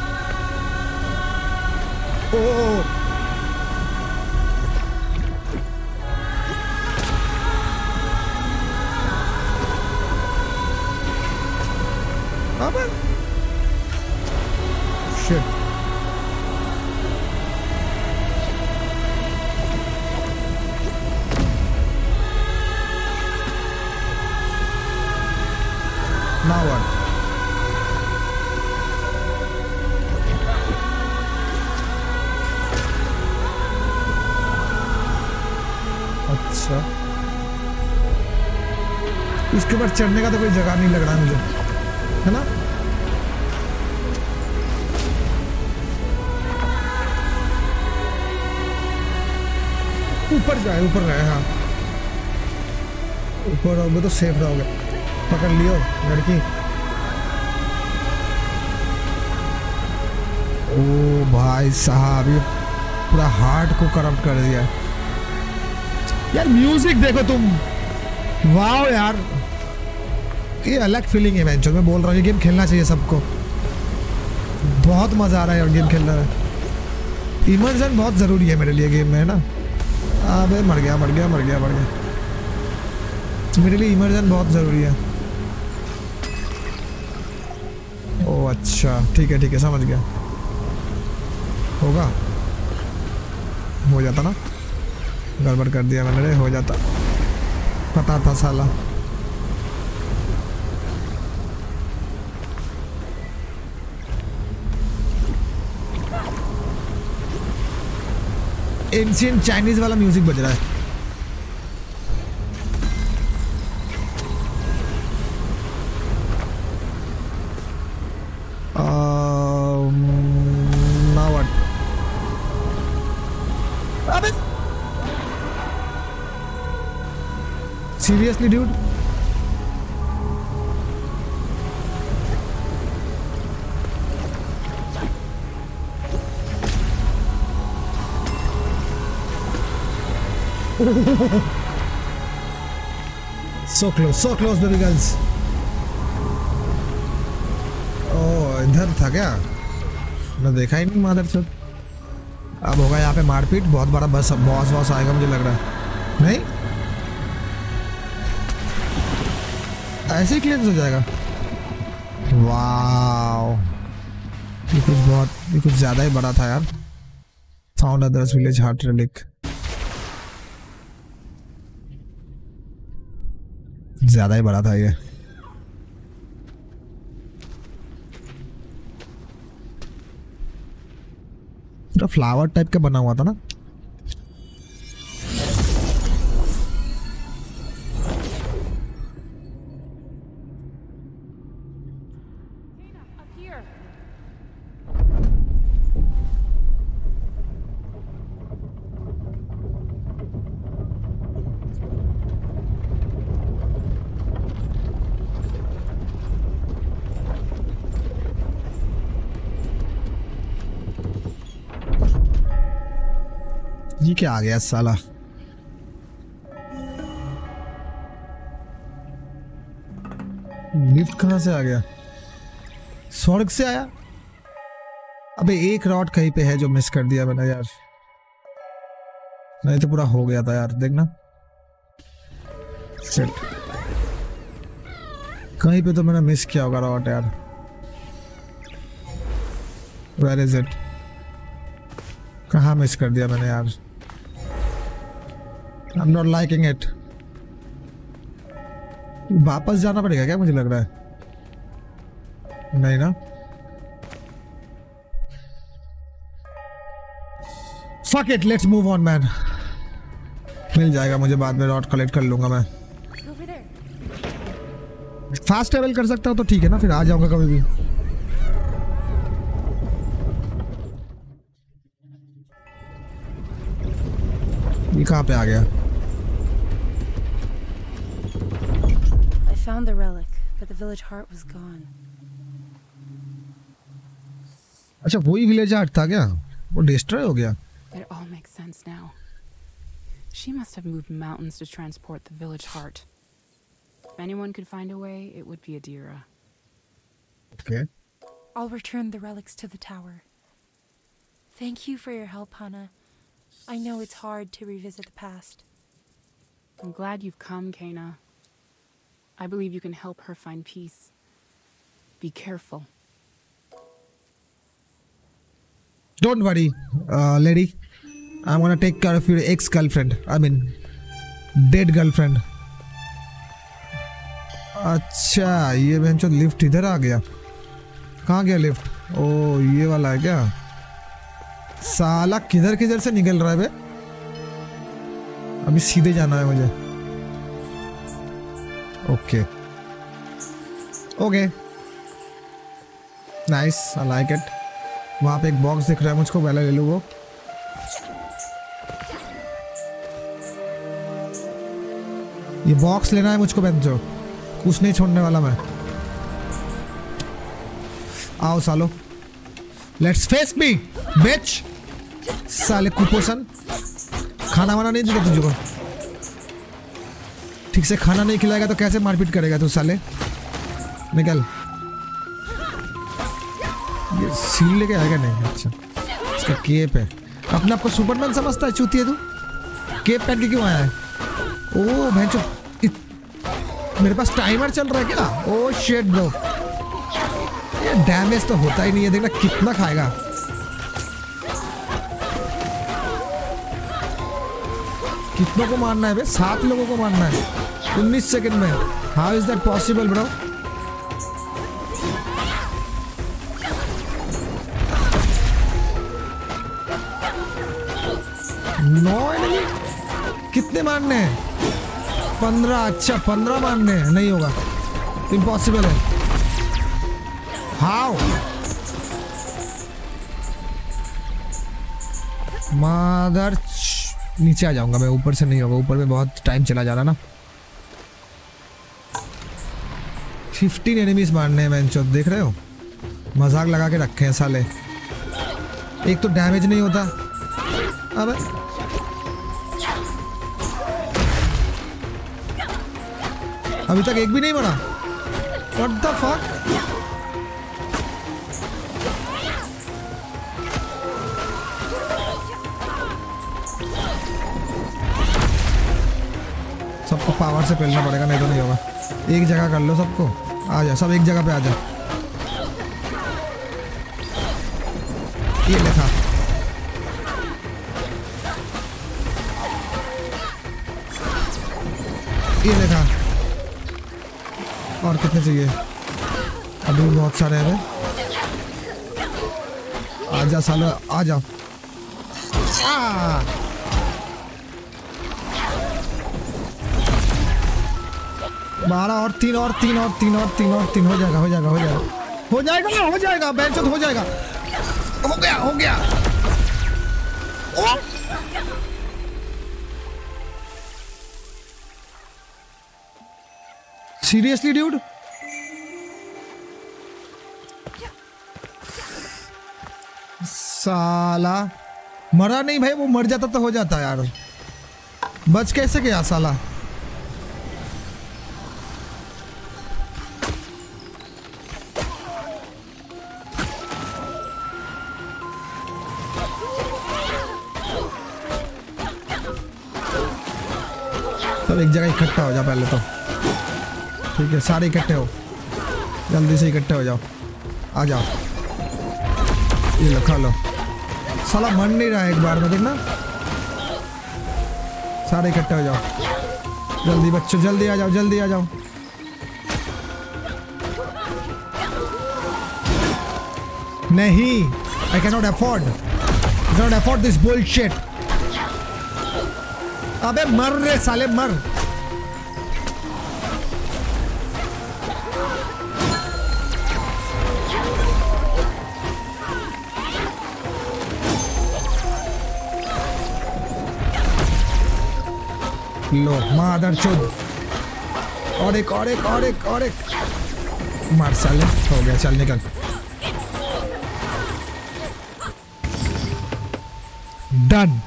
ओ अबे शिट। Now what? अच्छा इसके ऊपर चढ़ने का तो कोई जगह नहीं लग रहा मुझे, है ना? ऊपर जाए, ऊपर गए। हाँ ऊपर रहोगे तो सेफ रहोगे। पकड़ लियो लड़की। ओ भाई साहब ये पूरा हार्ट को करप्ट कर दिया यार। म्यूजिक देखो तुम, वाओ यार, ये अलग फीलिंग है। मैं बोल रहा हूँ ये गेम खेलना चाहिए सबको, बहुत मजा आ रहा है यार गेम खेलने में। इमर्जन बहुत जरूरी है मेरे लिए गेम में, है ना? अबे मर गया मेरे लिए इमर्जन बहुत जरूरी है। ओ अच्छा ठीक है समझ गया। होगा, हो जाता ना, गड़बड़ कर दिया मैंने, हो जाता, पता था साला। एंशिएंट चाइनीज वाला म्यूजिक बज रहा है। Now what? अबे seriously dude? so close baby girls. इधर था क्या? मैं देखा ही नहीं मादर चोद। अब होगा यहाँ पे मारपीट, बहुत बड़ा बस बॉस आएगा मुझे लग रहा है। नहीं ऐसे ही क्लियर हो जाएगा। वाओ ये कुछ ज्यादा ही बड़ा था यार। Found others village heart relic, ज्यादा ही बड़ा था ये। तो फ्लावर टाइप का बना हुआ था ना। ये क्या आ गया साला? लिफ्ट कहां से आ गया? स्वर्ग से आया? अबे एक रॉड कहीं पे है जो मिस कर दिया मैंने यार, नहीं तो पूरा हो गया था यार। देखना शिट, कहीं पे तो मैंने मिस किया होगा रॉड यार। Where is it? कहाँ मिस कर दिया मैंने यार? I'm not liking it. वापस जाना पड़ेगा क्या? मुझे लग रहा है नहीं ना। Fuck it, let's move on man. मिल जाएगा मुझे बाद में, रॉड कलेक्ट कर लूंगा मैं। फास्ट ट्रेवल कर सकता हूँ तो ठीक है ना, फिर आ जाऊंगा कभी भी। ये कहाँ पे आ गया? found the relic, but the village heart was gone. अच्छा वही विलेज हार्ट था क्या? वो डिस्ट्रॉय हो गया? It all makes sense now. She must have moved mountains to transport the village heart. If anyone could find a way, it would be Adira. Okay. I'll return the relics to the tower. Thank you for your help, Hannah. I know it's hard to revisit the past. I'm glad you've come, Kena. I believe you can help her find peace. Be careful. Don't worry, lady. I'm gonna take care of your ex-girlfriend. I mean, dead girlfriend. अच्छा ये बेंचो lift इधर आ गया. कहाँ गया lift? ओ ये वाला है क्या? साला किधर किधर से निकल रहा है बे? अभी सीधे जाना है मुझे. Okay okay nice, I like it. वहाँ पे एक बॉक्स दिख रहा है मुझको, पहले ले लूँ वो. ये बॉक्स लेना है मुझको बेंचो, कुछ नहीं छोड़ने वाला मैं. आओ सालो, लेट्स फेस मी बिच. साले कुपोषण, खाना वाना नहीं देगा तुझको. ठीक से खाना नहीं खिलाएगा तो कैसे मारपीट करेगा तू साले? निकल. ये सील लेके आएगा नहीं? अच्छा इसका केप है. अपने आपको सुपरमैन समझता है चूती है तू? केप पहन के क्यों आया है? ओ भैंचो, मेरे पास टाइमर चल रहा है क्या? ओ शिट ब्रो, ये डैमेज तो होता ही नहीं है. देखना कितना खाएगा. कितनों को मारना है बे? 7 लोगों को मारना है 19 सेकंड में. How is that possible bro? No enemy. कितने मारने हैं? 15. अच्छा 15 मारने हैं. नहीं होगा, इम्पॉसिबल है. हाउ? मादर, नीचे आ जाऊंगा मैं, ऊपर से नहीं होगा. ऊपर में बहुत टाइम चला जा रहा ना. 15 एनिमीज मारने हैं मैंने. देख रहे हो, मजाक लगा के रखे हैं साले. एक तो डैमेज नहीं होता. अबे अभी तक एक भी नहीं मरा. What the fuck? सबको पावर से पेलना पड़ेगा, नहीं तो नहीं होगा. एक जगह कर लो सबको. आ जाओ सब एक जगह पे आ जाओ. ये लिखा. ये लिखा. और कितने चाहिए? अभी बहुत सारे हैं. आ जा सालो, आ जाओ. 12 और 3 और 3 और 3 और 3 और 3. हो जाएगा हो जाएगा हो जाएगा हो जाएगा हो जाएगा. बेंचो हो जाएगा. हो गया हो गया. Seriously dude? साला मरा नहीं भाई. वो मर जाता तो हो जाता यार. बच कैसे गया साला? सब एक जगह इकट्ठा हो जाओ पहले तो. ठीक है, सारे इकट्ठे हो, जल्दी से इकट्ठे हो जाओ. आ जाओ. ये लो खा लो. साला मर नहीं रहा है एक बार में, देखना. सारे इकट्ठे हो जाओ. जल्दी बच्चों, जल्दी आ जाओ, जल्दी आ जाओ. नहीं, I cannot afford this bullshit. अबे मर रे साले, मर. लो मादरचोद. और एक और एक और एक और एक मार साले। हो गया, चल निकल। डन,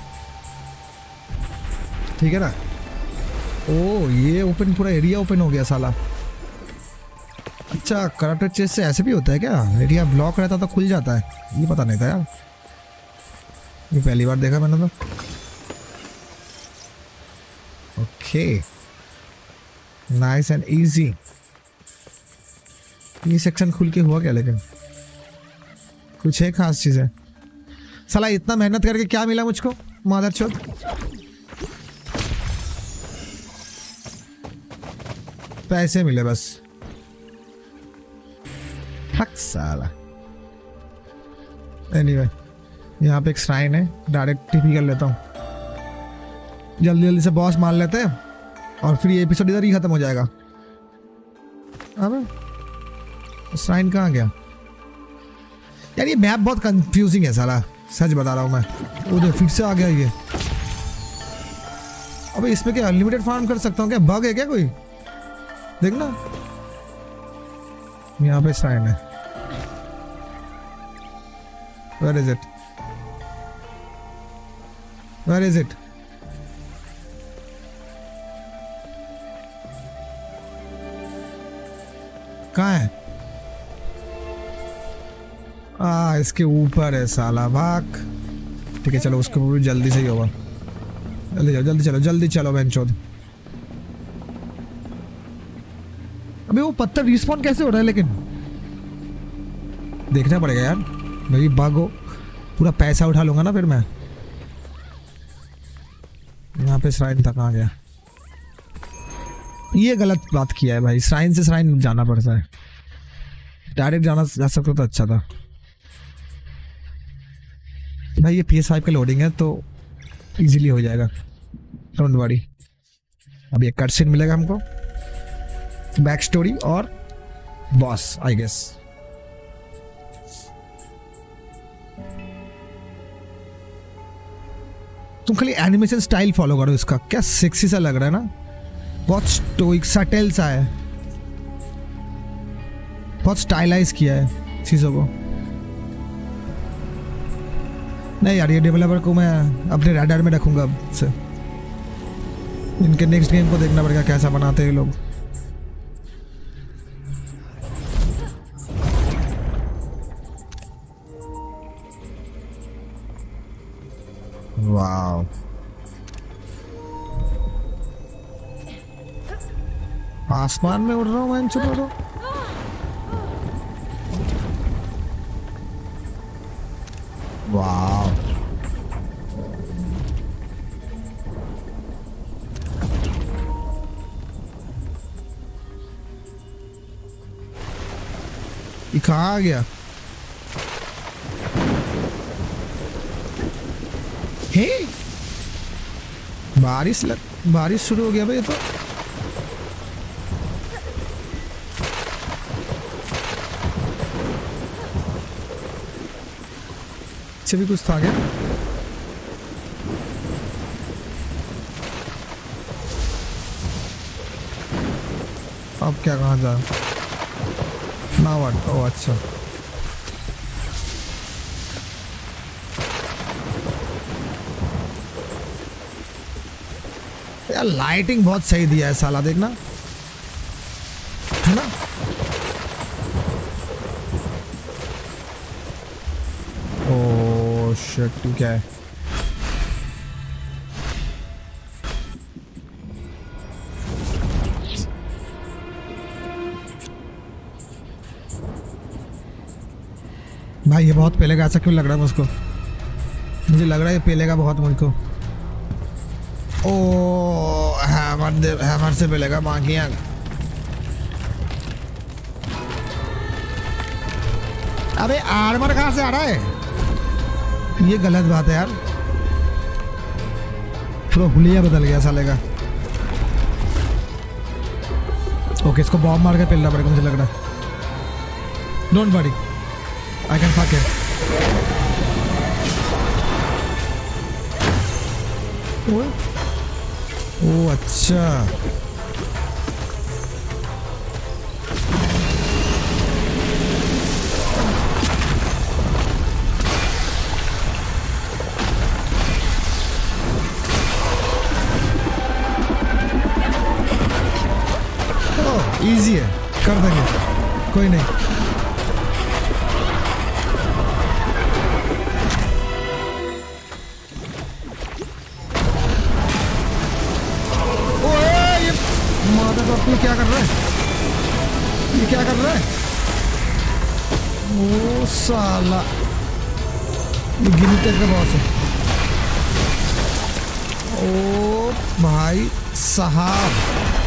ठीक है ना। ओ ये ओपन, पूरा एरिया ओपन हो गया साला। अच्छा, करप्टेड चेस्ट से ऐसे भी होता है क्या? एरिया ब्लॉक रहता तो खुल जाता है, ये पता नहीं था यार, ये पहली बार देखा मैंने तो। Okay, nice and easy. ये सेक्शन खुल के हुआ क्या? लेकिन कुछ है खास चीज है? साला इतना मेहनत करके क्या मिला मुझको, मादरचोद। पैसे मिले बस। हक साला। एनीवे, यहाँ पे एक श्राइन है, डायरेक्ट टीपी कर लेता हूँ, जल्दी जल्दी से बॉस मार लेते हैं और फिर ये एपिसोड इधर ही खत्म हो जाएगा। अब श्राइन कहाँ गया यार? ये मैप बहुत कंफ्यूजिंग है साला, सच बता रहा हूँ मैं। उधर फिर से आ गया ये। अबे इसमें क्या अनलिमिटेड फार्म कर सकता हूँ क्या? बग है क्या कोई? देखना, यहाँ पे श्राइन है। Where is it? Where is it? कहाँ है? इसके ऊपर है साला, भाग। ठीक है चलो, उसके ऊपर जल्दी से ही होगा। जल्दी जाओ, जल्दी चलो, जल्दी चलो बेंचोद। अबे वो पत्थर रिस्पॉन कैसे हो रहा है? लेकिन देखना पड़ेगा यार, भाई भागो, पूरा पैसा उठा लूंगा ना फिर मैं। यहाँ पे श्राइन था, कहाँ गया? ये गलत बात किया है भाई, श्राइन से श्राइन जाना पड़ता है, डायरेक्ट जा सकता तो अच्छा था भाई। ये PS5 का लोडिंग है तो इजीली हो जाएगा, डोंट वरी। अब ये कट सीन मिलेगा हमको, बैक स्टोरी और बॉस आई गेस। तुम खाली एनिमेशन स्टाइल फॉलो करो इसका, क्या सेक्सी सा लग रहा है ना, बहुत स्टोइक सटेल सा है, बहुत स्टाइलाइज किया है चीजों को। नहीं यार, ये डेवलपर को मैं अपने रडार में रखूंगा अब से। इनके नेक्स्ट गेम को देखना पड़ेगा कैसा बनाते हैं ये लोग। वाव, आसमान में उड़ रहा हूँ मैं, चलो। वाव, ये कहाँ आ गया? हे, बारिश शुरू हो गया भाई। तो भी कुछ था क्या? अब क्या, कहाँ जा ना वाट? ओ अच्छा, यार लाइटिंग बहुत सही दिया है साला, देखना है ना। ओ शिट, क्या है? भाई ये बहुत पहले का, ऐसा क्यों लग रहा है मुझको? मुझे लग रहा है ये पहले का बहुत मुझको। ओ हैमर से पहले का बाकियां। अबे आर्मर कहाँ से आ रहा है? ये गलत बात है यार, पूरा हुलिया बदल गया साले का। ओके, इसको बॉम्ब मार के पेलना पड़ेगा मुझे लग रहा है। Don't worry, I can fuck it. Oh अच्छा, कर देंगे, कोई नहीं। ओए ये माता बाप, ये क्या कर रहा है, ये क्या कर रहा है? ओ साला, ये गिनीटेक का बॉस है। ओ भाई साहब,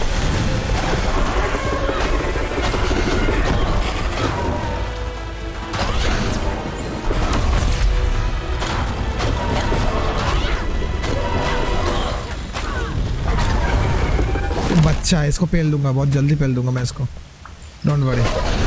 बच्चा है, इसको पेल दूंगा, बहुत जल्दी पेल दूंगा मैं इसको, डोंट वरी।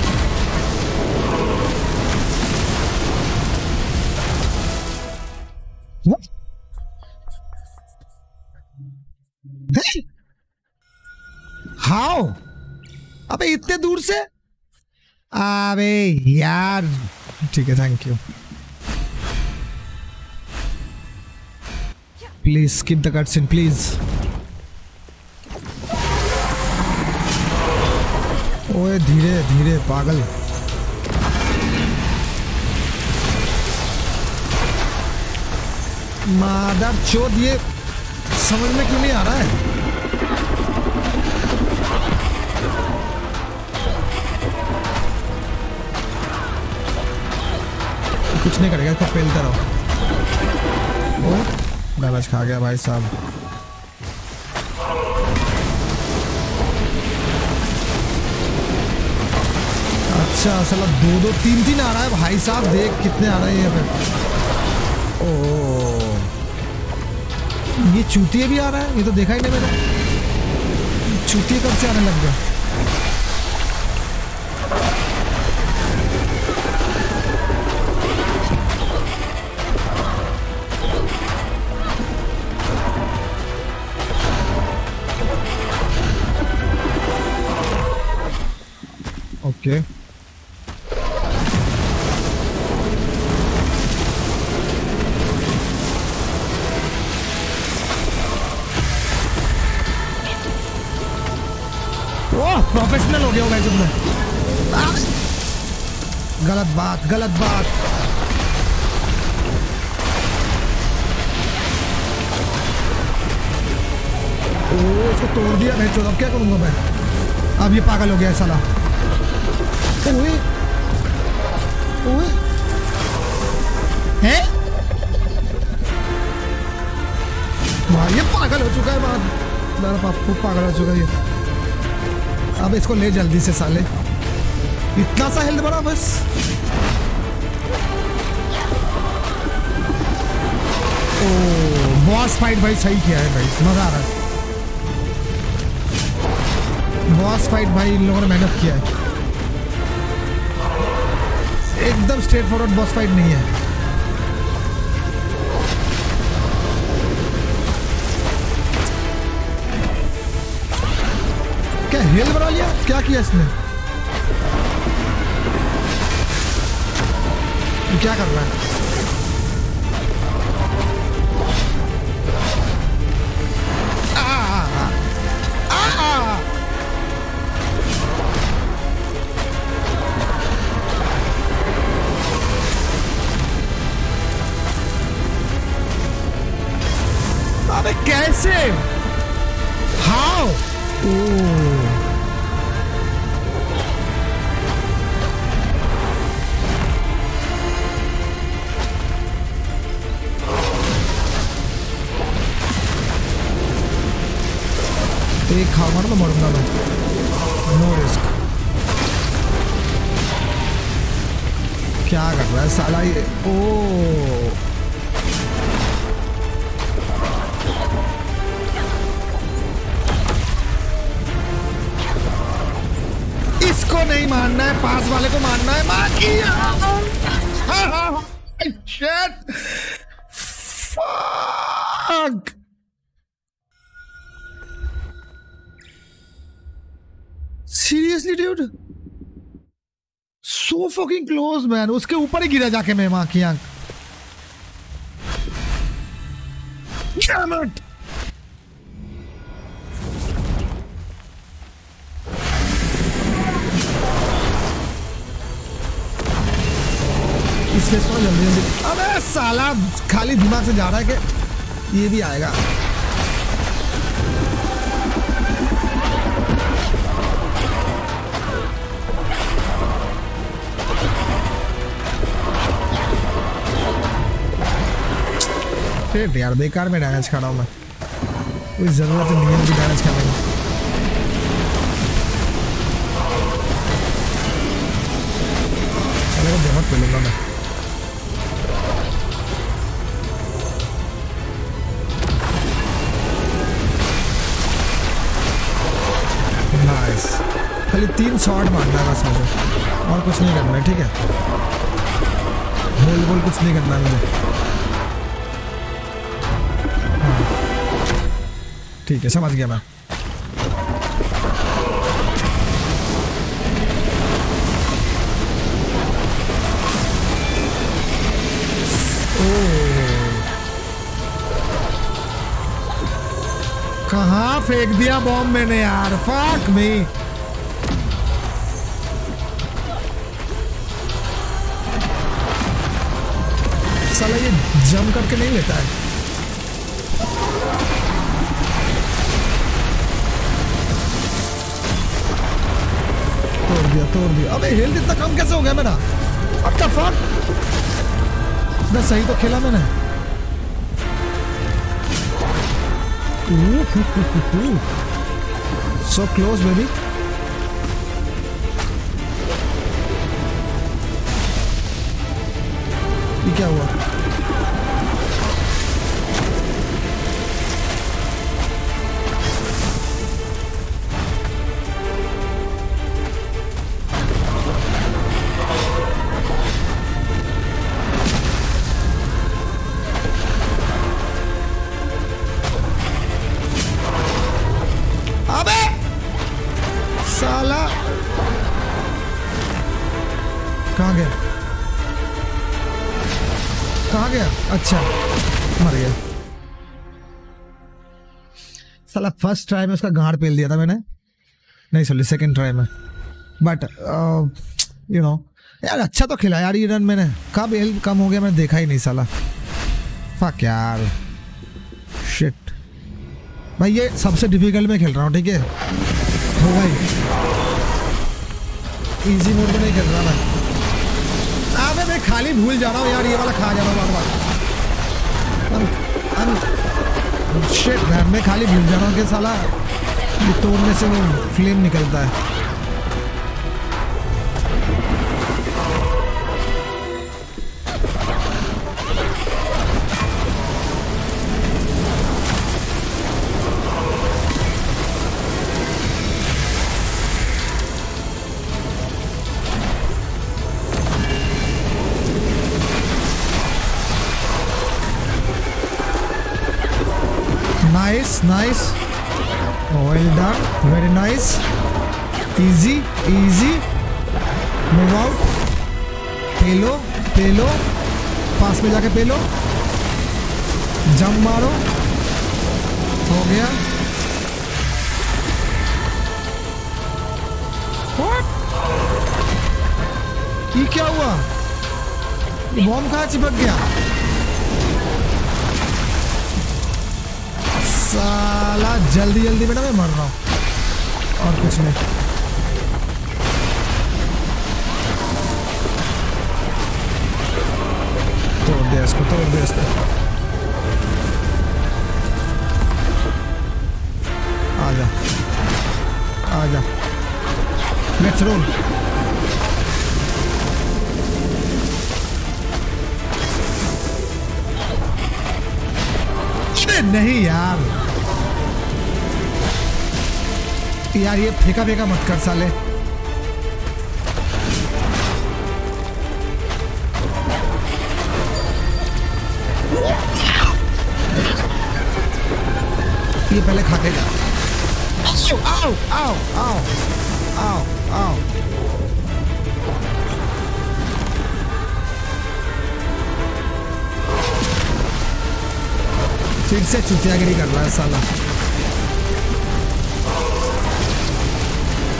हाउ? अबे इतने दूर से? अबे यार, ठीक है, thank you. Please skip the cutscene please. ओए धीरे धीरे पागल। मादर चोद, ये समझ में क्यों नहीं आ रहा है? कुछ नहीं करेगा, इसको पेलते रहो। ओ डैमेज खा गया भाई साहब। अच्छा साला 2-2 3-3 आ रहा है भाई साहब, देख कितने आ रहे हैं यहाँ पे। ओ ये चूतिया भी आ रहा है, ये तो देखा ही नहीं मैंने। चूतिया कब से आने लग गया? ओके प्रोफेशनल हो गया भाई तुमने। गलत बात, गलत बात। ओ इसको तोड़ दिया नहीं, चलो अब क्या करूंगा मैं? अब ये पागल हो गया है साला। ओए ओए हैं? ये पागल हो चुका है, बात मेरा पापू पागल हो चुका है ये। अब इसको ले जल्दी से साले, इतना सा हेल्थ बड़ा बस। ओ बॉस फाइट भाई सही किया है भाई, मजा आ रहा है। बॉस फाइट भाई इन लोगों ने मेहनत किया है, एकदम स्ट्रेट फॉरवर्ड बॉस फाइट नहीं है। क्या हेल बना लिया, क्या किया इसने? क्या कर रहा है? अबे कैसे? हाउ? एक खाऊंगा ना तो मरूंगा मैं, नो रिस्क। क्या कर रहा है साला ये? ओ इसको नहीं मारना है, पास वाले को मारना है। मार किया। Shit fuck. Seriously dude, so fucking close man. उसके ऊपर ही गिरा जाके मैं, मां की आंख। Damn it! फेस करो जल्दी जल्दी। अबे साला खाली दिमाग से जा रहा है कि ये भी आएगा। शिट यार, बेकार में डैमेज खा रहा हूँ मैं। कोई जरूरत नहीं है मुझे डैमेज करने की। चलो बहुत पेलूंगा मैं। नाइस, खाली 3 शॉट मारना है बस मुझे, और कुछ नहीं करना है। ठीक है, गोल कुछ नहीं करना है मुझे। ठीक है, समझ गया मैं। कहाँ फेंक दिया बॉम्ब मैंने यार, फक मी। साला ये जम करके नहीं लेता है। तोड़ दिया। अबे हेल्थ इतना कम कैसे हो गया मेरा? अब क्या फक, मैं सही तो खेला मैंने। So close baby। ये क्या हुआ? कहाँ गया? अच्छा, मर गया साला। फर्स्ट ट्राई में उसका गांड पेल दिया था मैंने, नहीं सॉरी सेकंड ट्राई में। बट यू नो यार, अच्छा तो खेला यार ये रन मैंने। कब हेल्थ कम हो गया मैंने देखा ही नहीं साला। फक यार, शिट भाई। ये सबसे डिफिकल्ट में खेल रहा हूँ, ठीक है हो भाई, इजी मोड में नहीं खेल रहा मैं। अबे मैं खाली भूल जा रहा हूँ यार, ये वाला खा जा रहा हूँ बार बार। शिट यार, मैं खाली भूल जा रहा हूँ कि साला ये तोड़ने से वो फ्लेम निकलता है। Nice, nice. Well done. Very nice. Easy, easy. Move out. पेलो, पेलो. पास में जाके पेलो. जंप मारो. हो गया. What? ये क्या हुआ? ये बॉम्ब कहाँ चिपक गया? साला जल्दी जल्दी में ना मैं मर रहा हूँ और कुछ नहीं। तोड़ दे इसको, तोड़ दे इसको। आजा आजा, लेट्स रोल। नहीं यार, यार ये फेंका फेंका मत कर साले। ये पहले खाते जा। आओ आओ आओ आओ आओ। फिर से चुतियागिरी कर रहा है साला।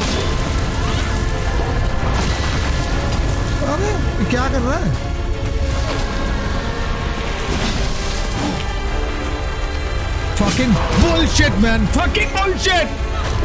अबे क्या कर रहा है? fucking bullshit, man. Fucking bullshit.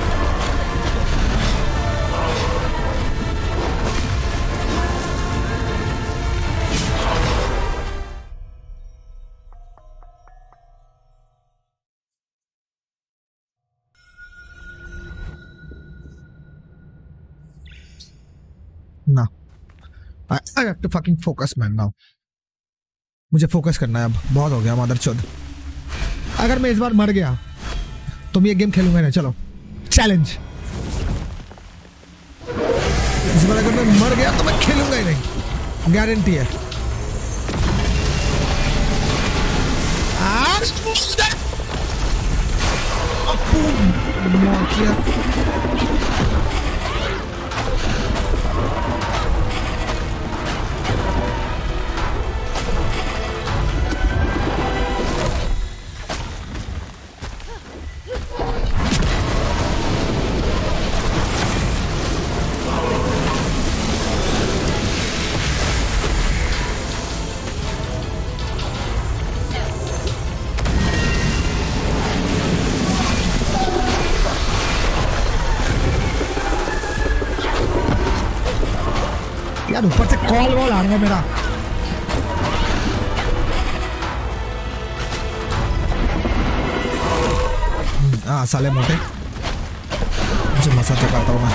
ना I have to fucking focus man now. मुझे फोकस करना है अब, बहुत हो गया मदरचोद। अगर मैं इस बार मर गया तो मैं ये गेम खेलूंगा नहीं। चलो चैलेंज, इस बार अगर मैं मर गया तो मैं खेलूंगा ही नहीं, गारंटी है। यार ऊपर से कॉल वॉल आ रहा है मेरा। हाँ साले मोटे, मुझे मसा चकाता हूँ मैं।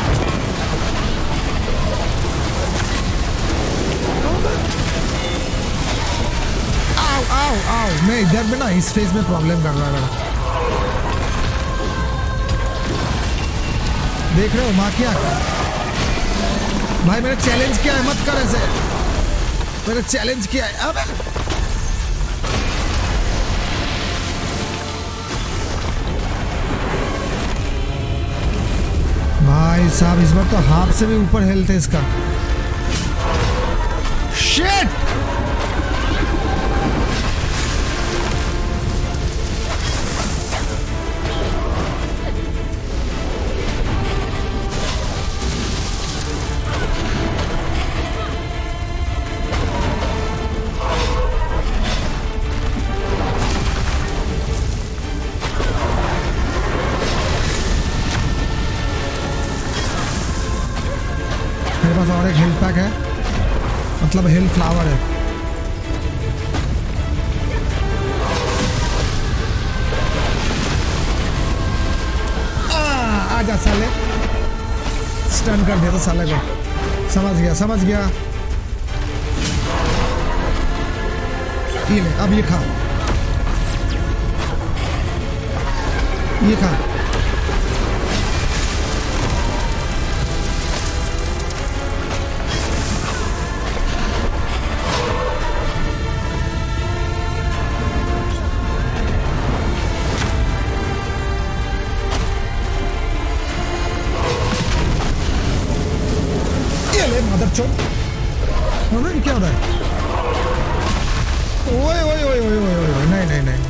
आओ आओ आओ, मैं इधर में ना इस फेज में प्रॉब्लम कर रहा है। देख रहे हो माँ क्या भाई, मैंने चैलेंज किया है, मत कर ऐसे। मैंने चैलेंज किया है। अब भाई साहब इस बार तो हाफ से भी ऊपर हेल्थ है इसका। शिट, और एक हेल्थ पैक है, मतलब हेल्थ फ्लावर है। आजा साले, स्टन कर दिया था साले को। समझ गया समझ गया। ये ले, अब ये खा, ये खा। क्या हो रहा है? ओए ओए ओए ओए ओए ओए, नहीं नहीं नहीं,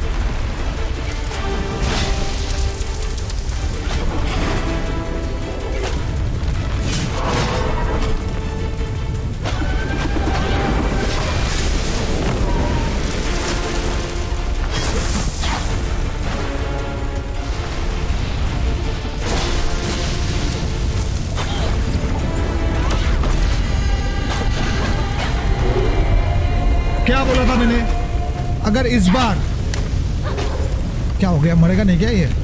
क्या बोला था मैंने? अगर इस बार क्या हो गया, मरेगा नहीं क्या ये?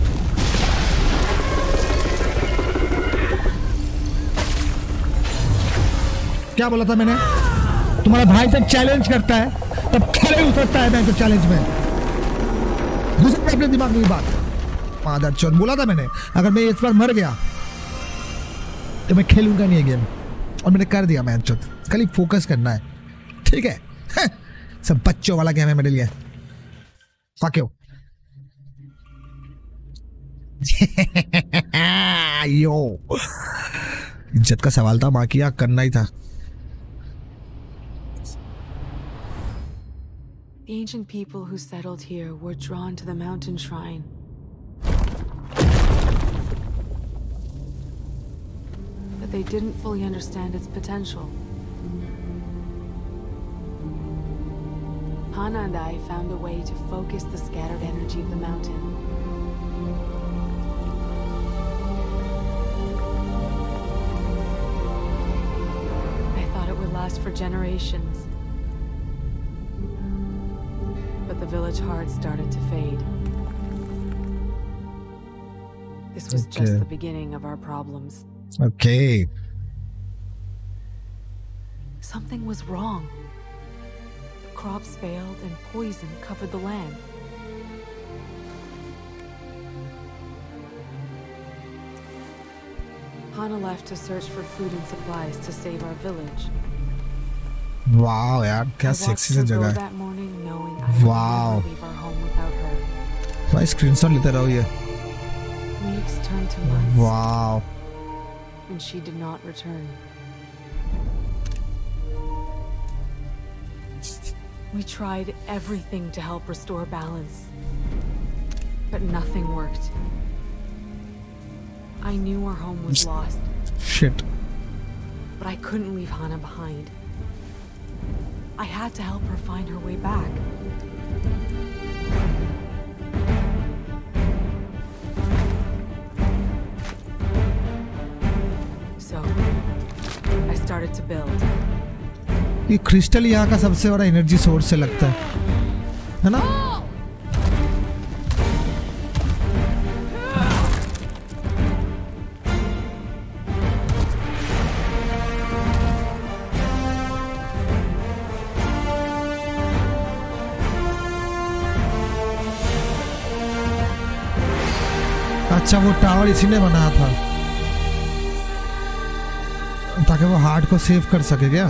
क्या बोला था मैंने? तुम्हारा भाई जब चैलेंज करता है तब खड़े उतरता है बैंक चैलेंज में। घुस अपने दिमाग में बात। मादर चौथ, बोला था मैंने अगर मैं इस बार मर गया तो मैं खेलूंगा नहीं ये गेम, और मैंने कर दिया। मैच चौथ, खाली फोकस करना है, ठीक है? सब बच्चों वाला गेम है मेरे लिए। Fuck you. यो, इज्जत का सवाल था, बाकी क्या करना ही था। The ancient people who settled here were drawn to the mountain shrine. But they didn't fully understand its potential. Hana and I found a way to focus the scattered energy of the mountain. I thought it would last for generations. But the village heart started to fade. This was just the beginning of our problems. Okay. Something was wrong. The crops failed and poison covered the land. Hana left to search for food and supplies to save our village. Wow, यार क्या sexy सी जगह है. That morning knowing I would never leave our home without her. भाई screenshot लेते रहो ये. Weeks turned to months. Wow. And she did not return. We tried everything to help restore balance, but nothing worked. I knew our home was lost. Shit. But I couldn't leave Hana behind. I had to help her find her way back. So, I started to build. ये crystal यहाँ का सबसे बड़ा energy source से लगता है ना? अच्छा वो टावर इसी ने बनाया था ताकि वो हार्ट को सेव कर सके क्या?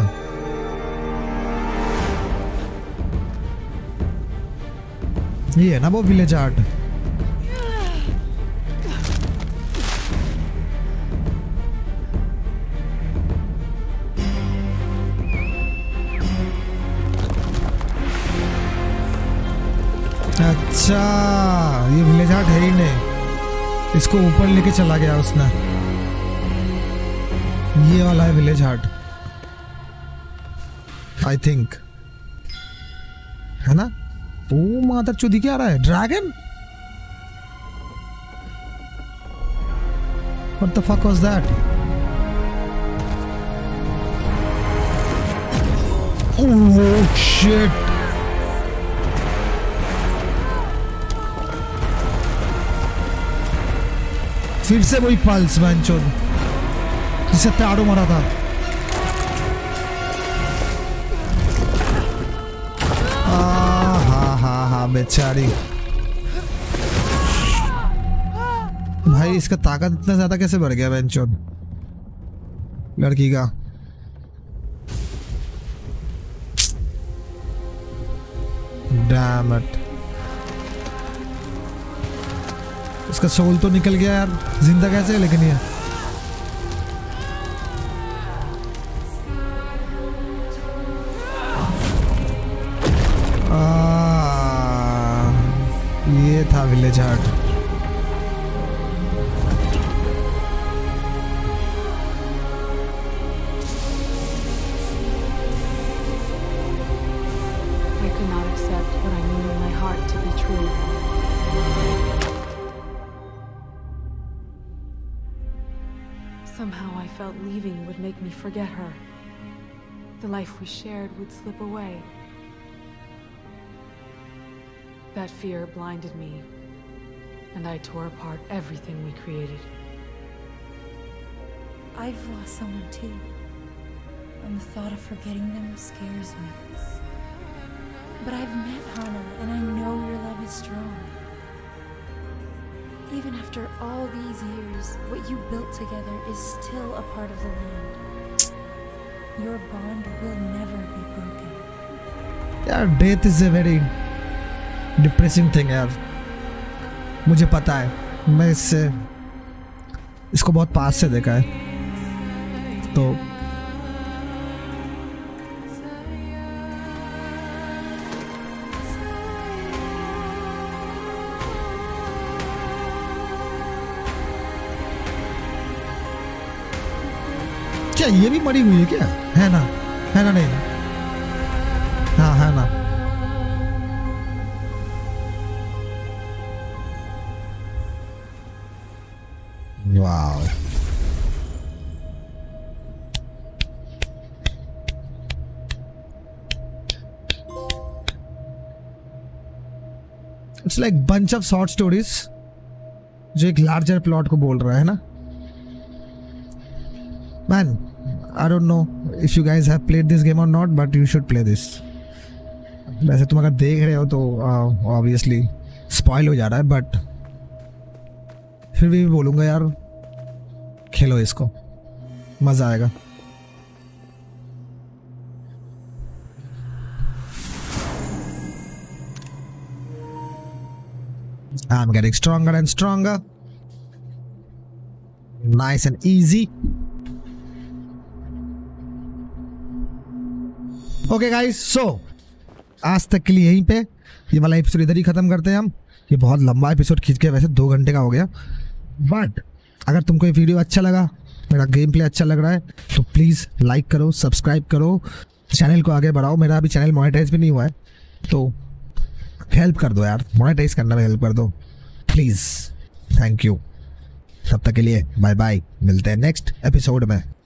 ये है ना वो विलेज आर्ट. अच्छा ये विलेज आर्ट है ही नहीं. इसको ऊपर लेके चला गया उसने. ये वाला है विलेज आर्ट आई थिंक, है ना? ओ मादर चोदी क्या आ रहा है? Dragon? What the fuck was that? Oh shit! फिर से वही पल्स मैंचोद जिसे ताड़ो मारा था. बेचारी भाई, इसका ताकत इतना ज्यादा कैसे बढ़ गया बेंचोद लड़की का? Damn it. उसका सोल तो निकल गया यार. जिंदा कैसे है लेकिन ये? ये था village art. I could not accept what I knew in my heart to be true. Somehow I felt leaving would make me forget her. The life we shared would slip away. That fear blinded me, and I tore apart everything we created. I've lost someone too, and the thought of forgetting them scares me. But I've met Hana, and I know your love is strong. Even after all these years, what you built together is still a part of the land. Your bond will never be broken. Yeah, death is a very depressing thing यार. मुझे पता है, मैं इसको बहुत पास से देखा है. तो क्या ये भी मरी हुई है क्या? है ना? है ना? नहीं, हाँ है ना. It's like bunch of short stories जो एक लार्जर प्लॉट को बोल रहा है ना। Man, I don't know if you guys have played this game और not, but you should play this. वैसे तुम अगर देख रहे हो तो ऑब्वियसली स्पॉइल हो जा रहा है, बट फिर भी बोलूँगा यार खेलो इसको, मज़ा आएगा। I'm getting stronger and stronger. Nice and easy. Okay guys, so आज तक के लिए यहीं पे ये वाला एपिसोड इधर ही ख़त्म करते हैं हम। ये बहुत लंबा एपिसोड खींच के वैसे 2 घंटे का हो गया, बट अगर तुमको ये वीडियो अच्छा लगा, मेरा गेम प्ले अच्छा लग रहा है, तो प्लीज़ लाइक करो, सब्सक्राइब करो, चैनल को आगे बढ़ाओ। मेरा अभी चैनल मोनेटाइज भी नहीं हुआ है, तो हेल्प कर दो यार, मोनेटाइज करने में हेल्प कर दो प्लीज़। Thank you. तब तक के लिए बाय बाय, मिलते हैं नेक्स्ट एपिसोड में।